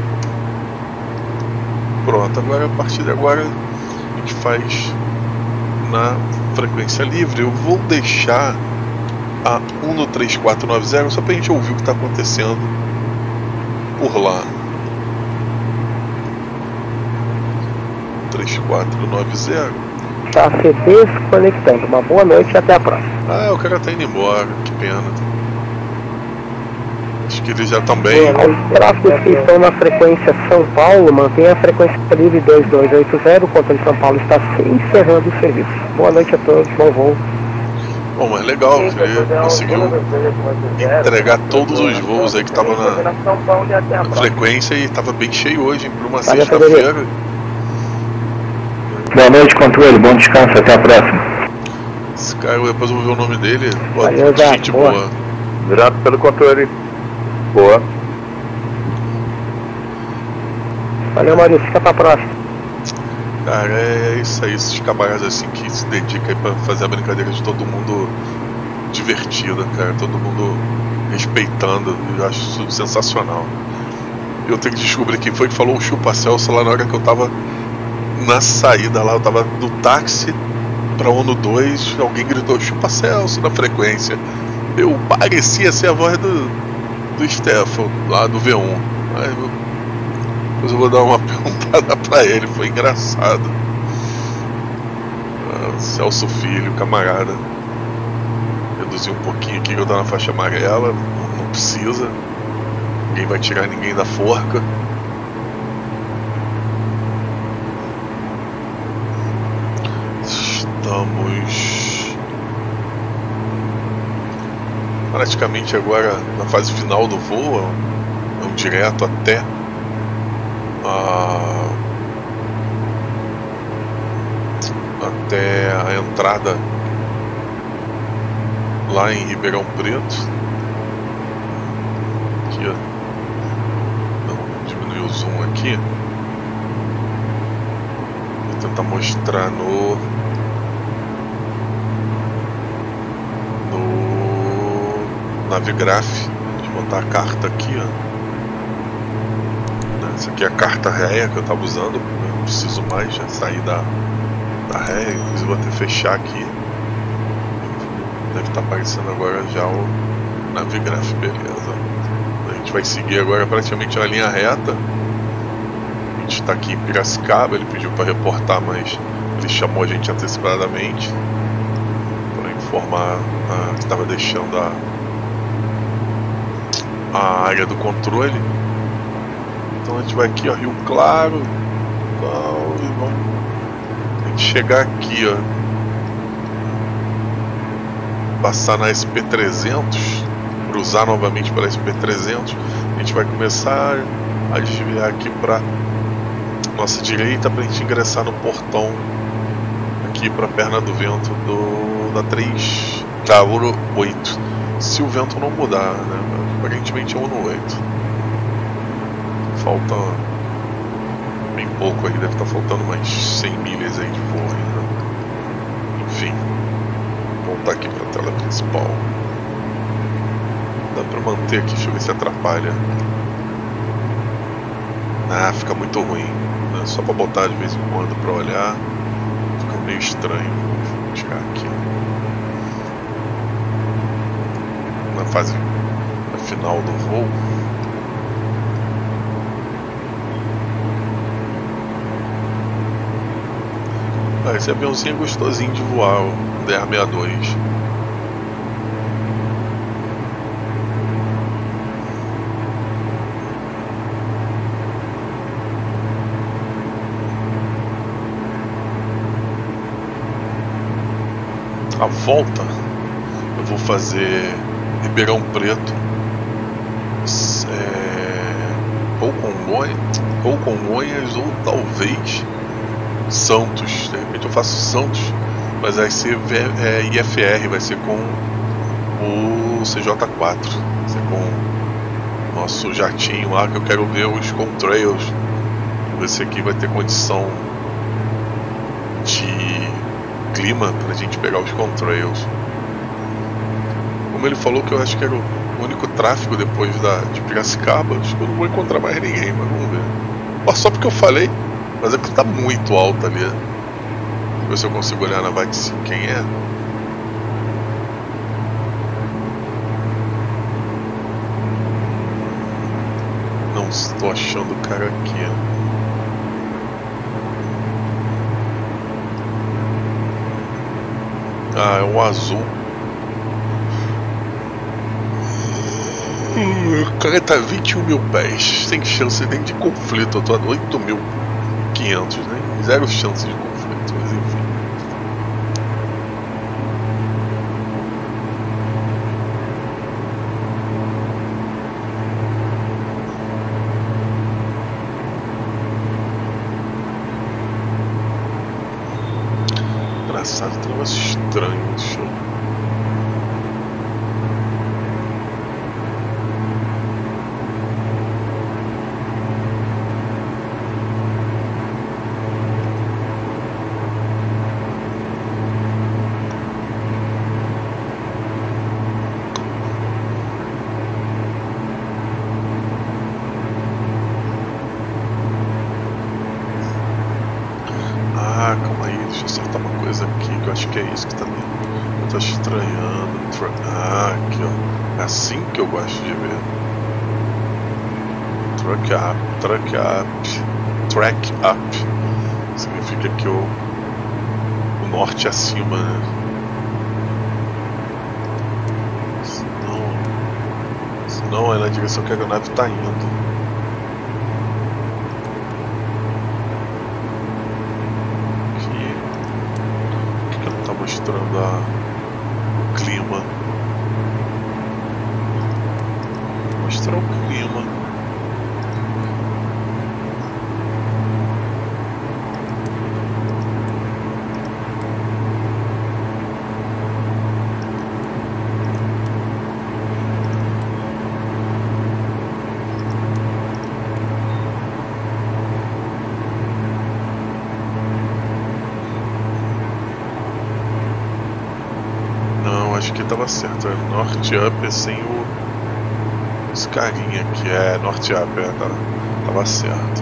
Pronto, agora a partir de agora a gente faz na frequência livre. Eu vou deixar a 13490 só pra gente ouvir o que está acontecendo por lá. 3490. Está se desconectando. Uma boa noite e até a próxima. Ah, o cara tá indo embora, que pena. Acho que eles já estão bem. Os tráfegos que estão na frequência São Paulo, mantenha a frequência livre 2280, o controle de São Paulo está encerrando o serviço. Boa noite a todos, bom voo. Bom, mas legal, ele conseguiu entregar todos os voos aí que estavam na frequência e estava bem cheio hoje, hein, para uma sexta-feira. Boa noite, controle, bom descanso, até a próxima. Esse cara, depois eu vou ver o nome dele. Boa, Valeu, gente boa. boa. Virado pelo controle. Boa. Valeu, Maurício, fica pra próxima. Cara, é isso aí, esses camaradas assim que se dedicam aí pra fazer a brincadeira de todo mundo divertida, cara, todo mundo respeitando, eu acho isso sensacional. Eu tenho que descobrir quem foi que falou o chupa Celso lá na hora que eu tava na saída lá, eu tava no táxi pra ONU 2, alguém gritou chupa Celso na frequência. Eu parecia ser a voz do Stefan, lá do V1. Aí depois eu vou dar uma perguntada pra ele, foi engraçado. Celso Filho, camarada. Reduzir um pouquinho aqui que eu tô na faixa amarela, não precisa. Ninguém vai tirar ninguém da forca. Estamos praticamente agora na fase final do voo, é um direto até a entrada lá em Ribeirão Preto. Aqui, ó. Não, diminuir o zoom aqui. Vou tentar mostrar no Navigraph. Deixa eu botar a carta aqui, ó. Essa aqui é a carta réia que eu estava usando, eu não preciso mais, já sair da réia, inclusive vou até fechar aqui. Deve estar aparecendo agora já o Navigraph, beleza. A gente vai seguir agora praticamente na linha reta. A gente está aqui em Piracicaba, ele pediu para reportar, mas ele chamou a gente antecipadamente para informar que estava deixando a área do controle. Então a gente vai aqui, ó, Rio Claro, e vamos a gente chegar aqui, ó, passar na SP300, cruzar novamente pela SP300, a gente vai começar a desviar aqui para nossa direita para a gente ingressar no portão aqui para a perna do vento da 3, da Ouro 8, se o vento não mudar, né? Aparentemente é 1/8. Falta bem pouco aí, deve estar faltando mais 100 milhas aí de voo ainda. Enfim, vou voltar aqui para a tela principal. Dá para manter aqui, deixa eu ver se atrapalha. Ah, fica muito ruim, né? Só para botar de vez em quando para olhar, fica meio estranho. Vou tirar aqui. Na fase final do voo. Esse aviãozinho é gostosinho de voar, o DR-62. A volta eu vou fazer Ribeirão Preto, ou Congonhas, ou talvez Santos. De repente eu faço Santos, mas vai ser IFR, vai ser com o CJ4, vai ser com o nosso jatinho lá, que eu quero ver os contrails. Esse aqui vai ter condição de clima pra gente pegar os contrails. Como ele falou que eu acho que era o único tráfego depois de Piracicaba, acho que eu não vou encontrar mais ninguém, mas vamos ver. Ó, só porque eu falei, mas é que tá muito alto ali. Deixa eu ver se eu consigo olhar na VATC quem é. Não estou achando o cara aqui. Ah, é um azul. O cara tá a 21 mil pés. Sem chance nem de conflito. Eu tô a 8.500, né? Zero chance de conflito, mas enfim. Engraçado, tem um negócio estranho no chão. Ah, calma aí, deixa eu acertar uma coisa aqui que eu acho que é isso que tá me. Eu tô estranhando. Ah, aqui ó. É assim que eu gosto de ver. Track up. Significa que o norte acima, né? Senão é na direção que a aeronave tá indo. Mostrando o clima. Mostrar o clima. Acho que tava certo, é Norte Up é sem os carinha que é Norte Up, tava certo.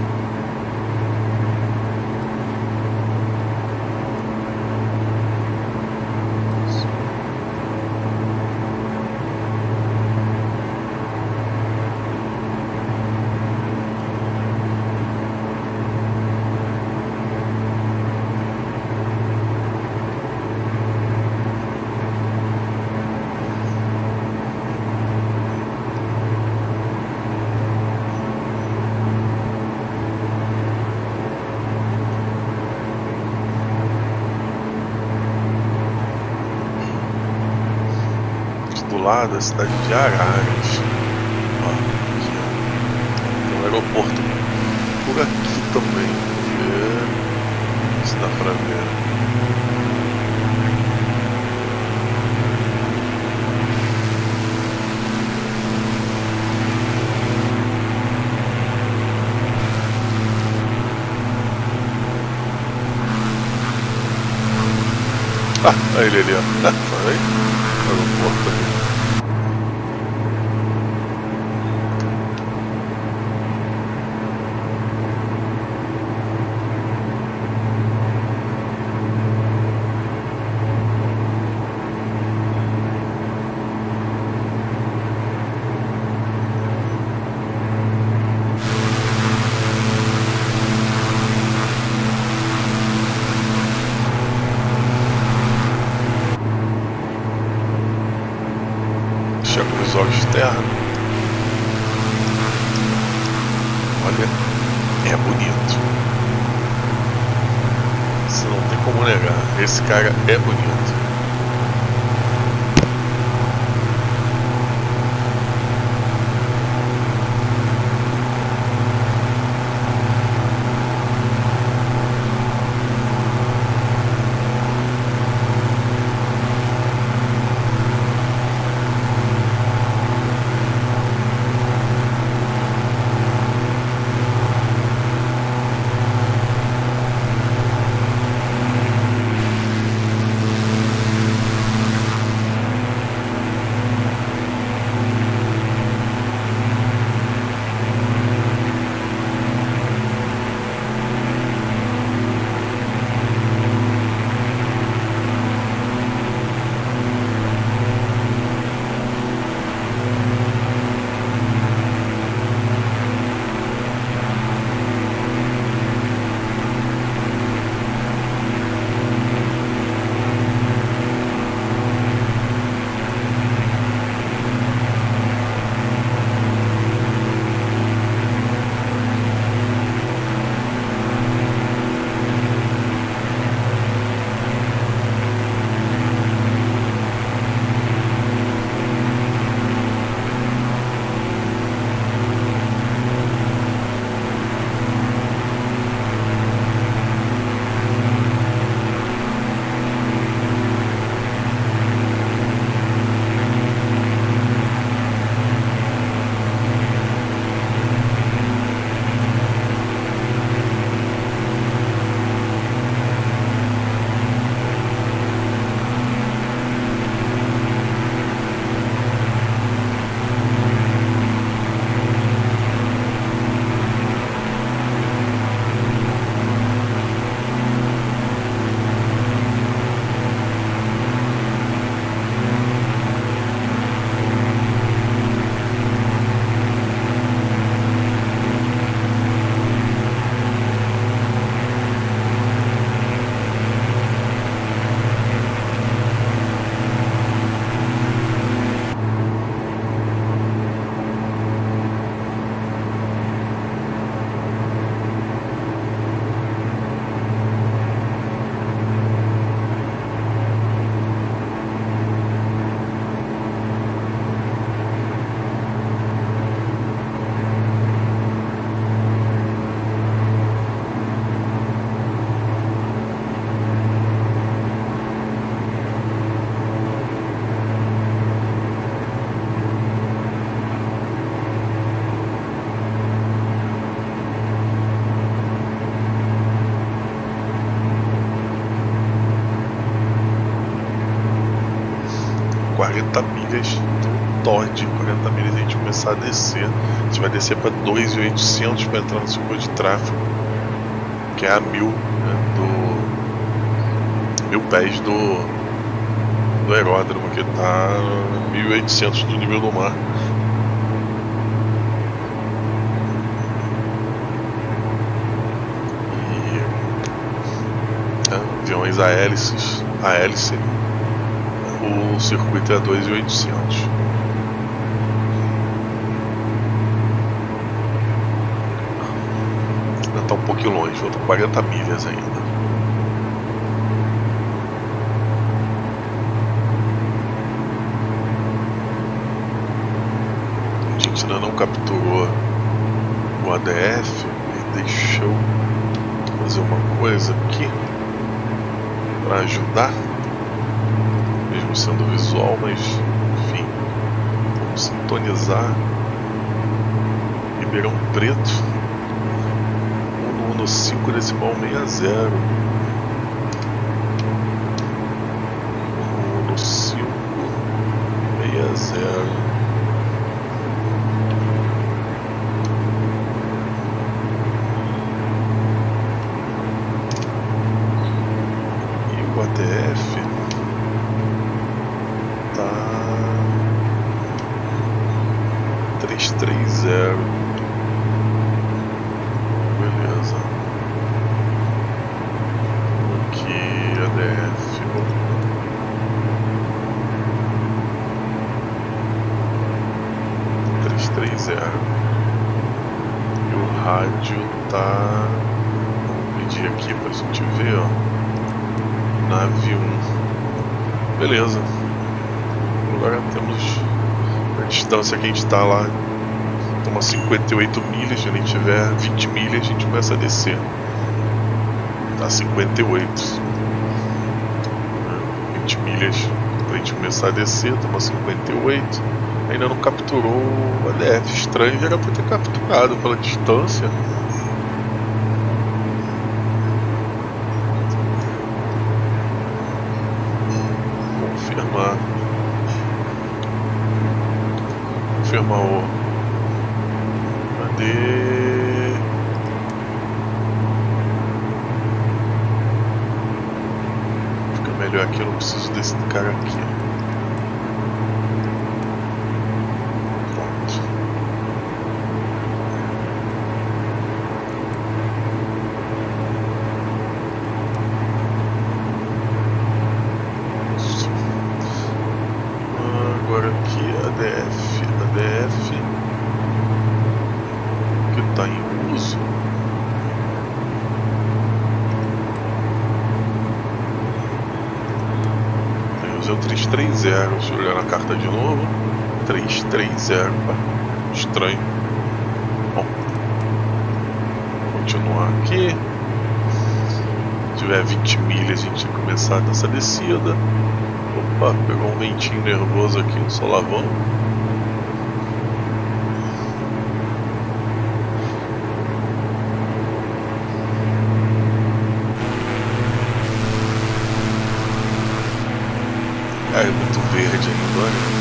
Lá da cidade de Araras. Ó, aqui, ó. Tem um aeroporto por aqui também. Se dá pra ver. Ah, ele ali, ó. Tá aí? Aeroporto ali. Com os olhos externos. Olha, é bonito. Isso não tem como negar. Esse cara é bonito. 40 milhas do Todd, 40 milhas a gente começar a descer. A gente vai descer para 2.800 para entrar no circuito de tráfego, que é a 1000, né, 1000 pés do aeródromo, que está 1.800 do nível do mar. Aviões a hélice, o circuito é 2.800. Ainda está um pouquinho longe, faltam 40 milhas ainda. A gente ainda não capturou o ADF, e deixa eu fazer uma coisa aqui para ajudar, mesmo sendo visual, mas enfim, vamos sintonizar Ribeirão Preto 115.60, 115.60. O ATF tá 330. Beleza. Aqui ADF 330. E o rádio tá. Vou pedir aqui pra gente ver, ó. Nave 1. Beleza. Agora temos a distância que a gente está lá. Toma 58 milhas. Se a gente tiver 20 milhas, a gente começa a descer. Tá 58. 20 milhas pra gente começar a descer. Toma 58. Ainda não capturou o ADF. Estranho, já era pra ter capturado pela distância. Confirmar o AD. Fica melhor aqui, eu não preciso desse cara aqui. Pronto. Agora aqui ADF que está em uso. Eu usei o 330. Deixa eu olhar na carta de novo. 330. Estranho. Bom, vou continuar aqui. Se tiver 20 milhas, a gente vai começar nessa descida. Opa, pegou um ventinho nervoso aqui no Solavão. É muito verde ainda, olha.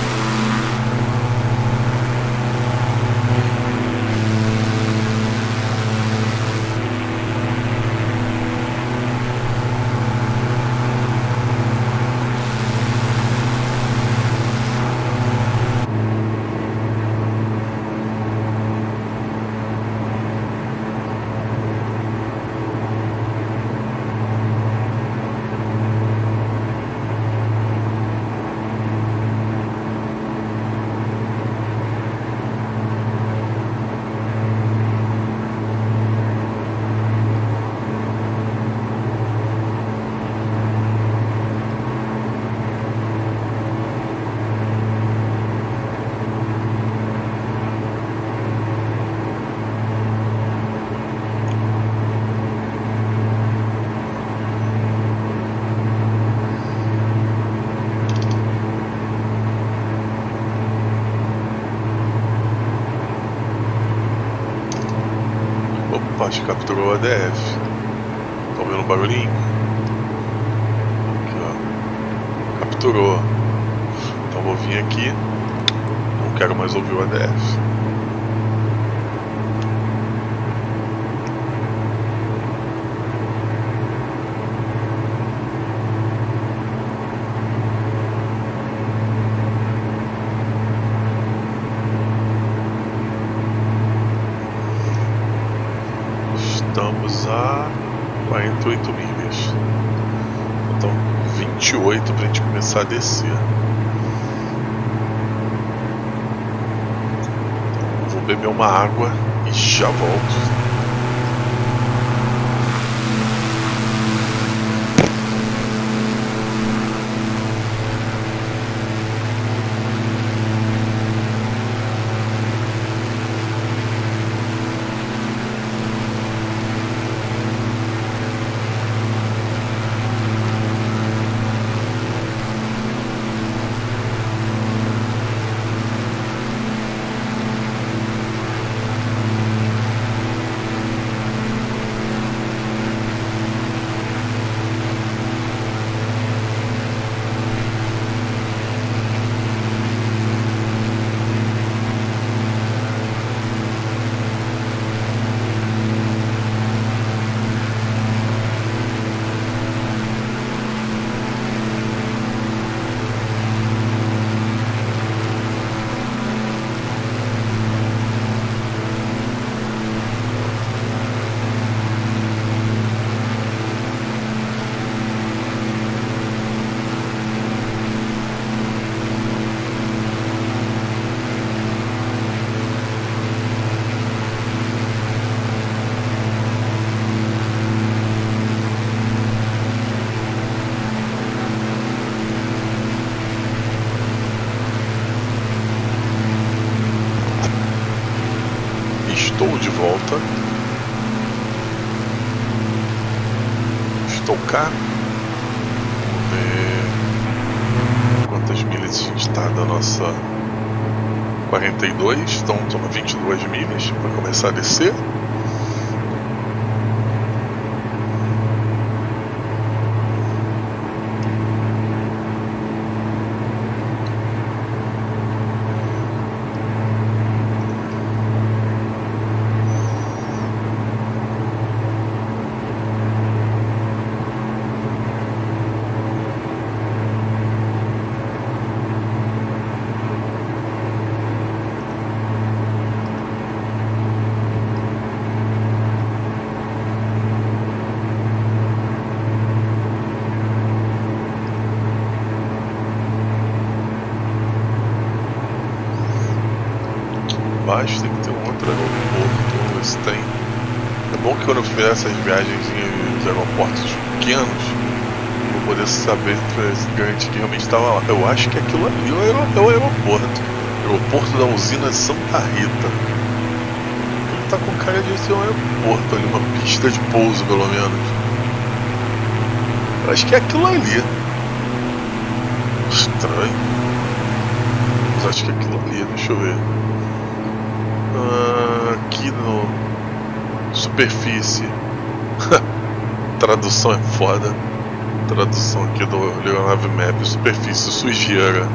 Acho que capturou o ADF. Tá ouvindo um barulhinho? Aqui, ó. Capturou. vou vir aqui. Não quero mais ouvir o ADF. Estamos a 48 milhas. Então 28 para a gente começar a descer. Então, vou beber uma água e já volto. Estou de volta. Estou cá. Vamos ver quantas milhas a gente está da nossa 42. Então toma 22 milhas para começar a descer. Baixo tem que ter um outro aeroporto, se tem. É bom que quando eu fizer essas viagens em aeroportos pequenos, eu vou poder saber, garantir que realmente estava lá. Eu acho que aquilo ali é o aeroporto. Aeroporto da usina Santa Rita. Ele tá com cara de ser um aeroporto ali, uma pista de pouso pelo menos. Eu acho que é aquilo ali. Estranho. Mas acho que é aquilo ali, deixa eu ver. Aqui no superfície. Tradução é foda. Tradução aqui do Leonardo Map, superfície sujeira.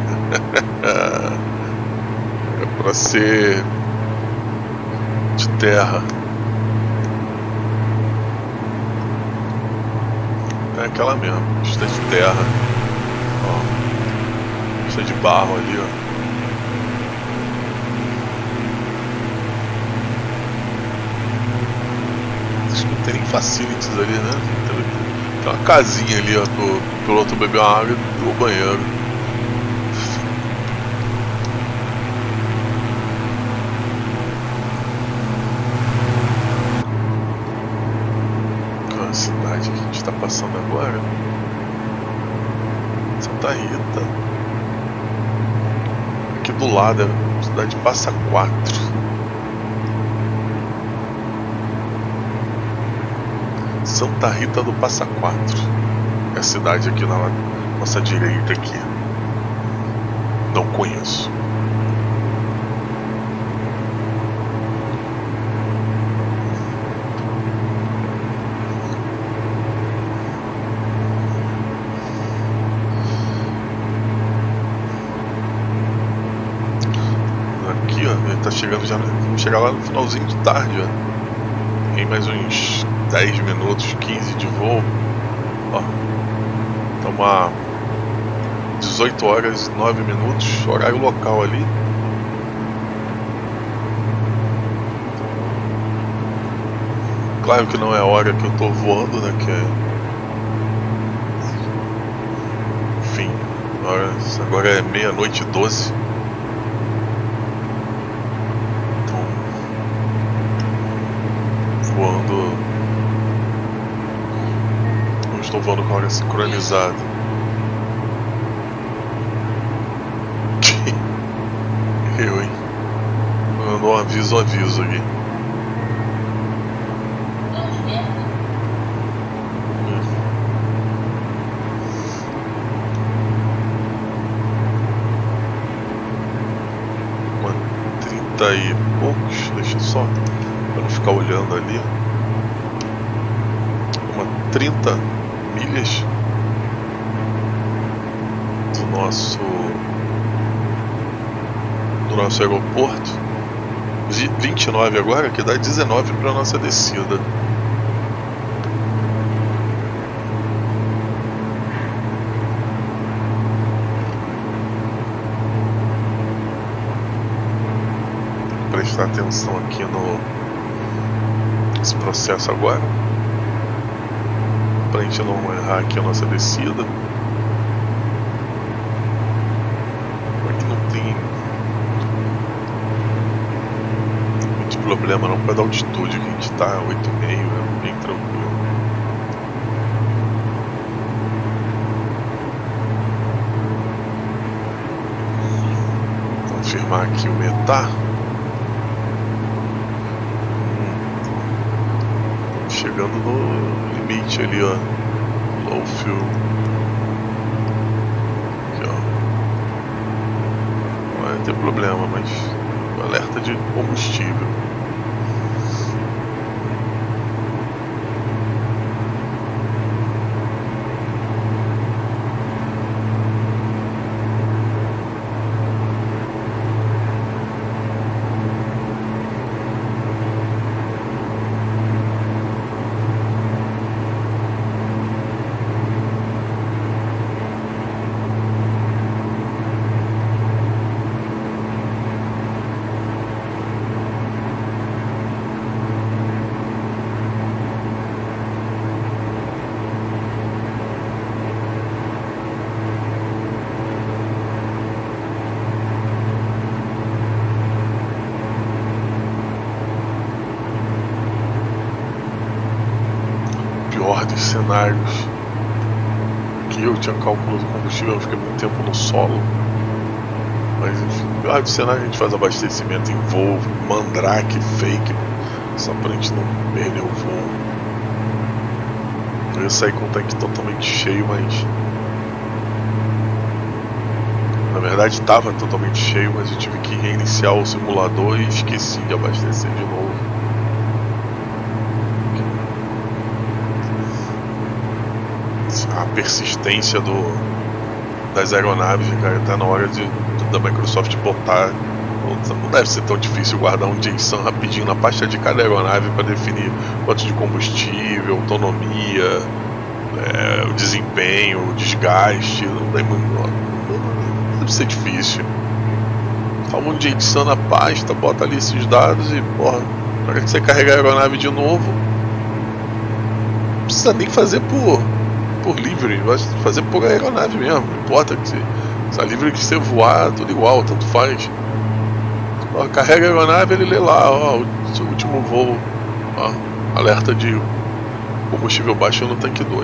É pra ser de terra. É aquela mesmo, pista de terra. Ó, pista de barro ali, ó. Não tem nem facilities ali, né? Tem uma casinha ali, ó, pro piloto beber uma água e pro banheiro. Qual é a cidade que a gente está passando agora? Santa Rita. Aqui do lado é a cidade de Passa Quatro. Santa Rita do Passa Quatro. É a cidade aqui na nossa direita aqui. Não conheço. Ele tá chegando já, vamos chegar lá no finalzinho de tarde já. Tem mais uns 10 minutos, 15 de voo. Ó, estamos a 18 horas e 9 minutos, horário local ali. Claro que não é a hora que eu tô voando, né? Que é... Enfim, agora é meia-noite e 12. Então, voando. Não estou voando com a hora sincronizada. Eu, hein? Mandou um aviso aqui. E poucos, deixa só para não ficar olhando ali, uma 30 milhas do nosso aeroporto, 29 agora, que dá 19 para nossa descida. Prestar atenção aqui nesse processo agora, pra gente não errar aqui a nossa descida. Aqui não tem muito problema não, para da altitude que a gente tá, 8,5, é bem tranquilo. Vou confirmar aqui o METAR. Chegando no limite ali, ó. Low fuel. Aqui, ó. Não vai ter problema, mas alerta de combustível. Dos cenários que eu tinha cálculo do combustível, eu fiquei muito tempo no solo, mas enfim, pior do cenário a gente faz abastecimento em voo, mandrake, fake, só pra gente não perder o voo. Eu ia sair com o tanque totalmente cheio, mas na verdade estava totalmente cheio, mas eu tive que reiniciar o simulador e esqueci de abastecer de novo. A persistência das aeronaves, cara, tá na hora da Microsoft botar. Não deve ser tão difícil guardar um JSON rapidinho na pasta de cada aeronave para definir quanto de combustível, autonomia, o desempenho, o desgaste. Não deve ser difícil. Toma um JSON na pasta, bota ali esses dados e, porra, na hora que você carregar a aeronave de novo, não precisa nem fazer por livre, vai fazer por aeronave mesmo, não importa que se a livre que você voar, tudo igual, tanto faz. Ó, carrega a aeronave, ele lê lá, ó, o último voo, ó, alerta de combustível baixo no tanque 2.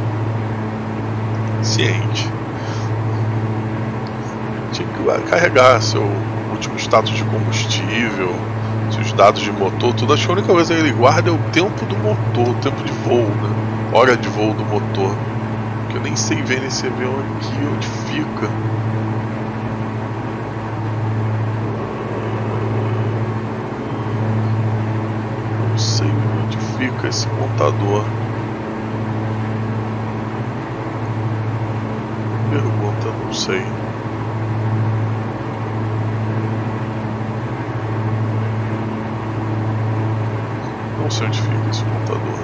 Ciente. Tinha que carregar seu último status de combustível, seus dados de motor, tudo. Acho que a única coisa que ele guarda é o tempo do motor, o tempo de voo, né? Hora de voo do motor, que eu nem sei ver nesse avião aqui onde fica. Não sei onde fica esse contador. Pergunta, não sei. sei onde fica esse computador.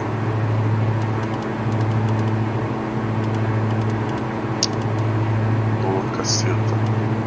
Ô, caceta.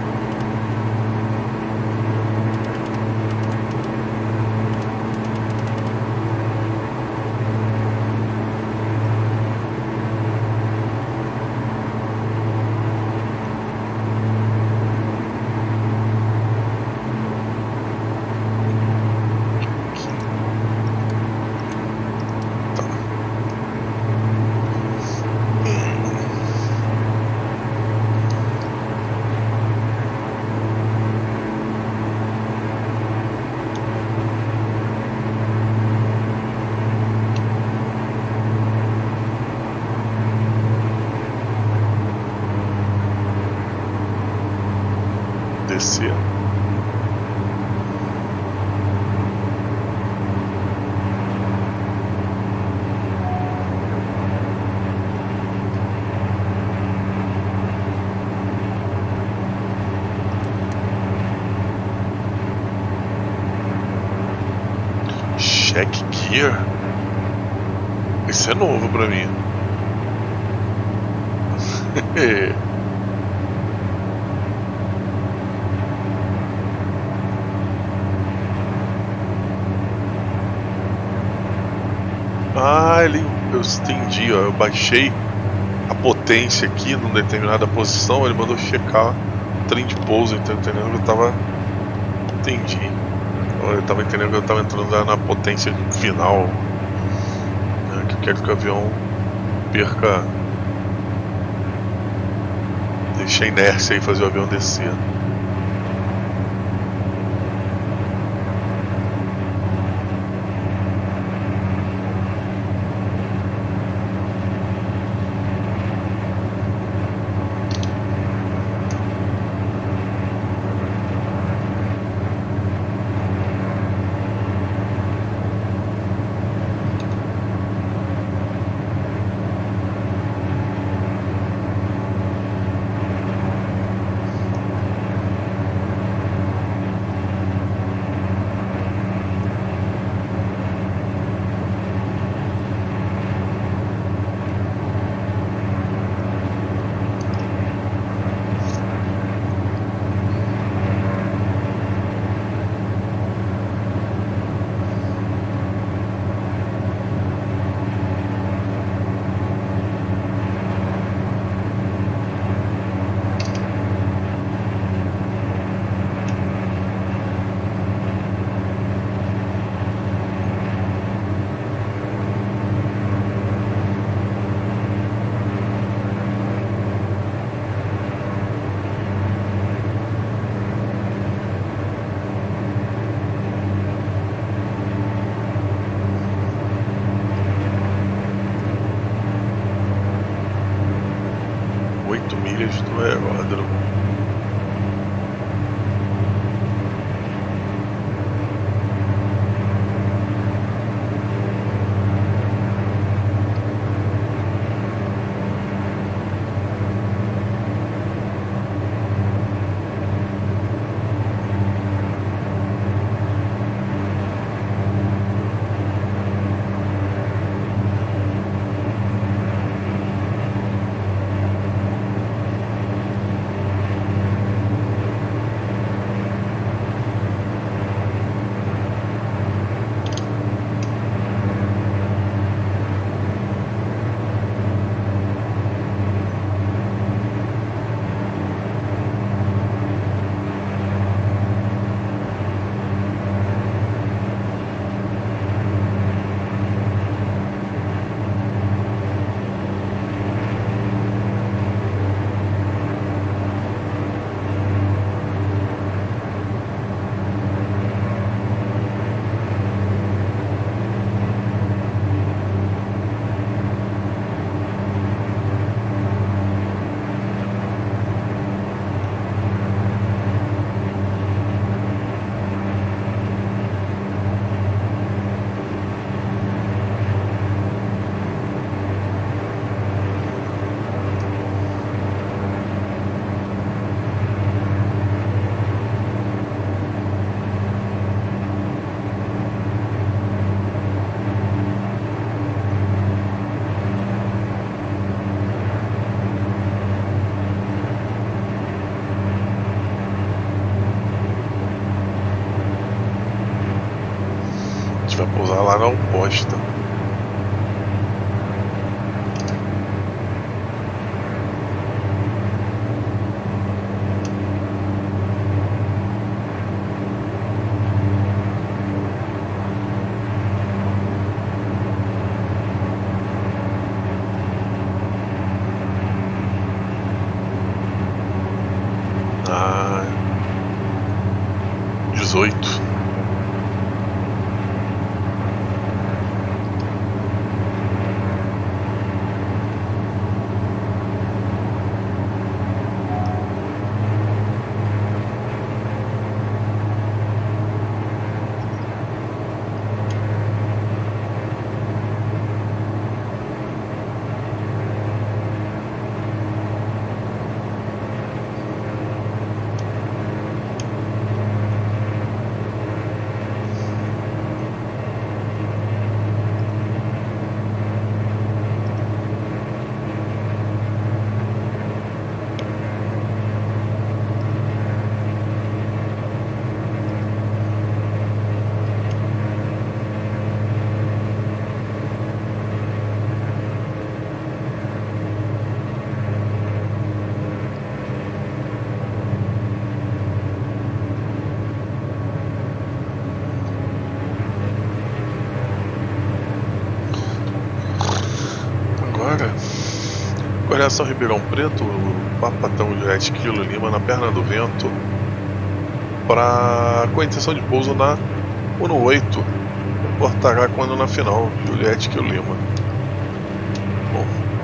Descer. Check Gear? Isso é novo pra mim. Ah, eu entendi, ó, eu baixei a potência aqui numa determinada posição, ele mandou checar o trem de pouso, então entendendo que eu tava... Entendi. Eu tava entendendo que eu tava entrando na potência final, né, que eu quero que o avião perca... Deixe a inércia e fazer o avião descer. Do aeródromo. vai pousar lá na oposta. Ah, 18. Coordenação Ribeirão Preto, Papatão Juliette Kilo Lima na perna do vento, com a intenção de pouso na 18, portará quando na final, Juliette Kilo Lima. Bom,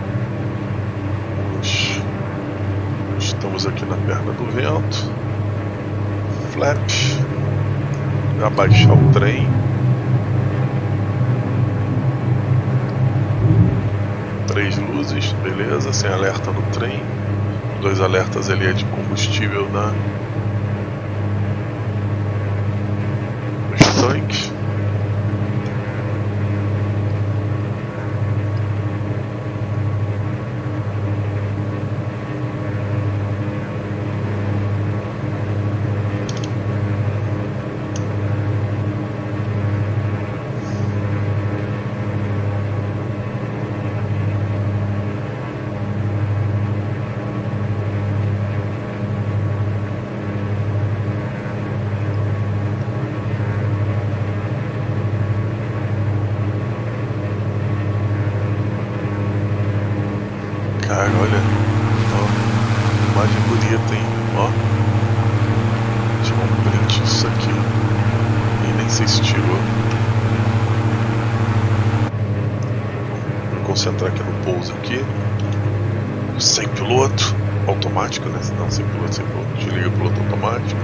estamos aqui na perna do vento, flap, abaixar o trem. 3 luzes, beleza, sem alerta no trem, 2 alertas ali de combustível nos tanques. Cara, olha, ó, imagem bonita, hein, ó, deixa eu dar um print disso aqui, e nem sei se tirou. Vou me concentrar aqui no pouso aqui, sem piloto, automático, né, não, sem piloto, desliga o piloto automático.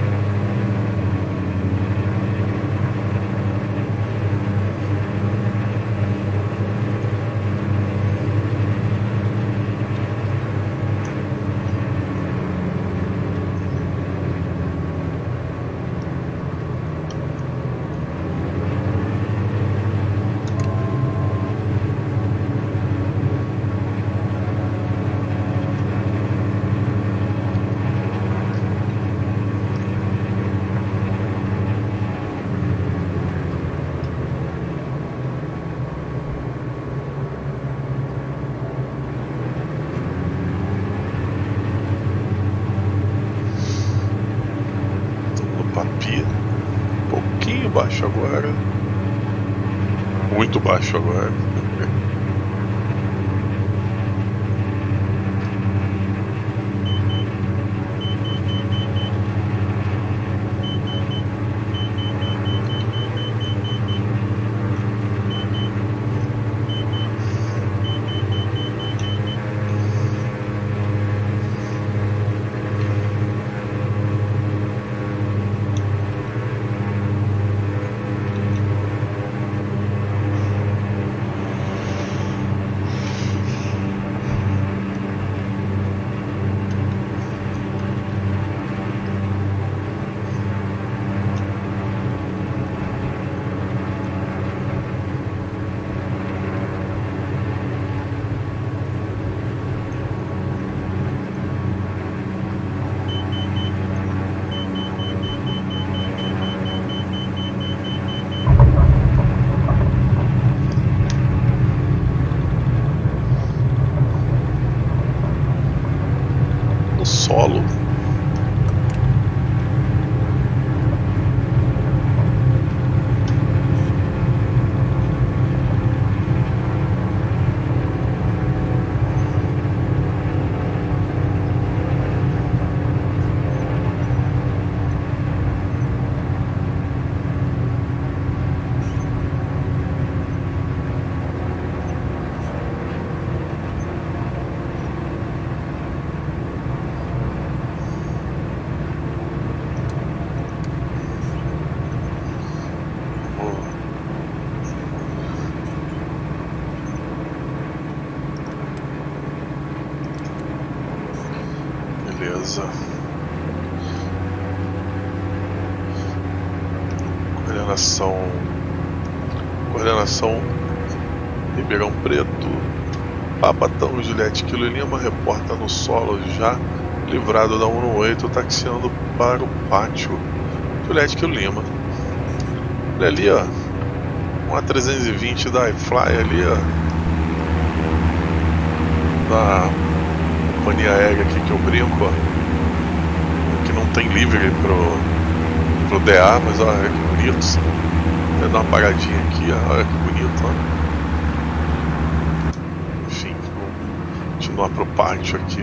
Papi, um pouquinho baixo agora, muito baixo agora. solo. Beleza. Coordenação Ribeirão Preto, Papatão, Juliette Kilo Lima, reporta no solo já livrado da 118, taxiando para o pátio. Juliette Kilo Lima. Olha ali, ó, uma 320 da iFly ali, ó, da companhia aérea aqui que eu brinco, ó, que não tem livre pro DA, mas olha que bonito. Vou dar uma paradinha aqui, olha que bonito, ó. Enfim, vou continuar pro pátio aqui.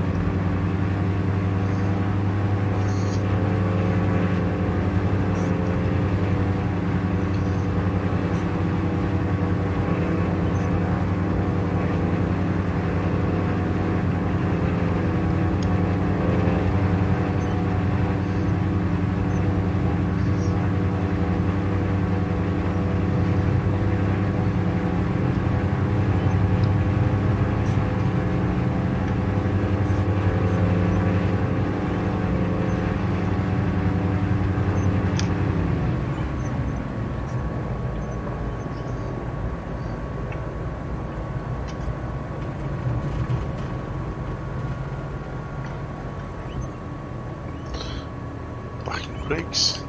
Brakes.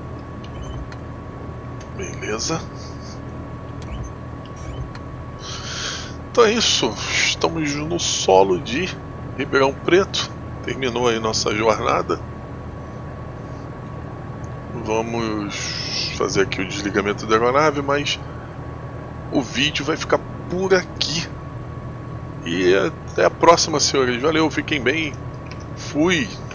Beleza. Então é isso. Estamos no solo de Ribeirão Preto. Terminou aí nossa jornada. Vamos fazer aqui o desligamento da aeronave, mas o vídeo vai ficar por aqui. E até a próxima, senhores. Valeu, fiquem bem. Fui.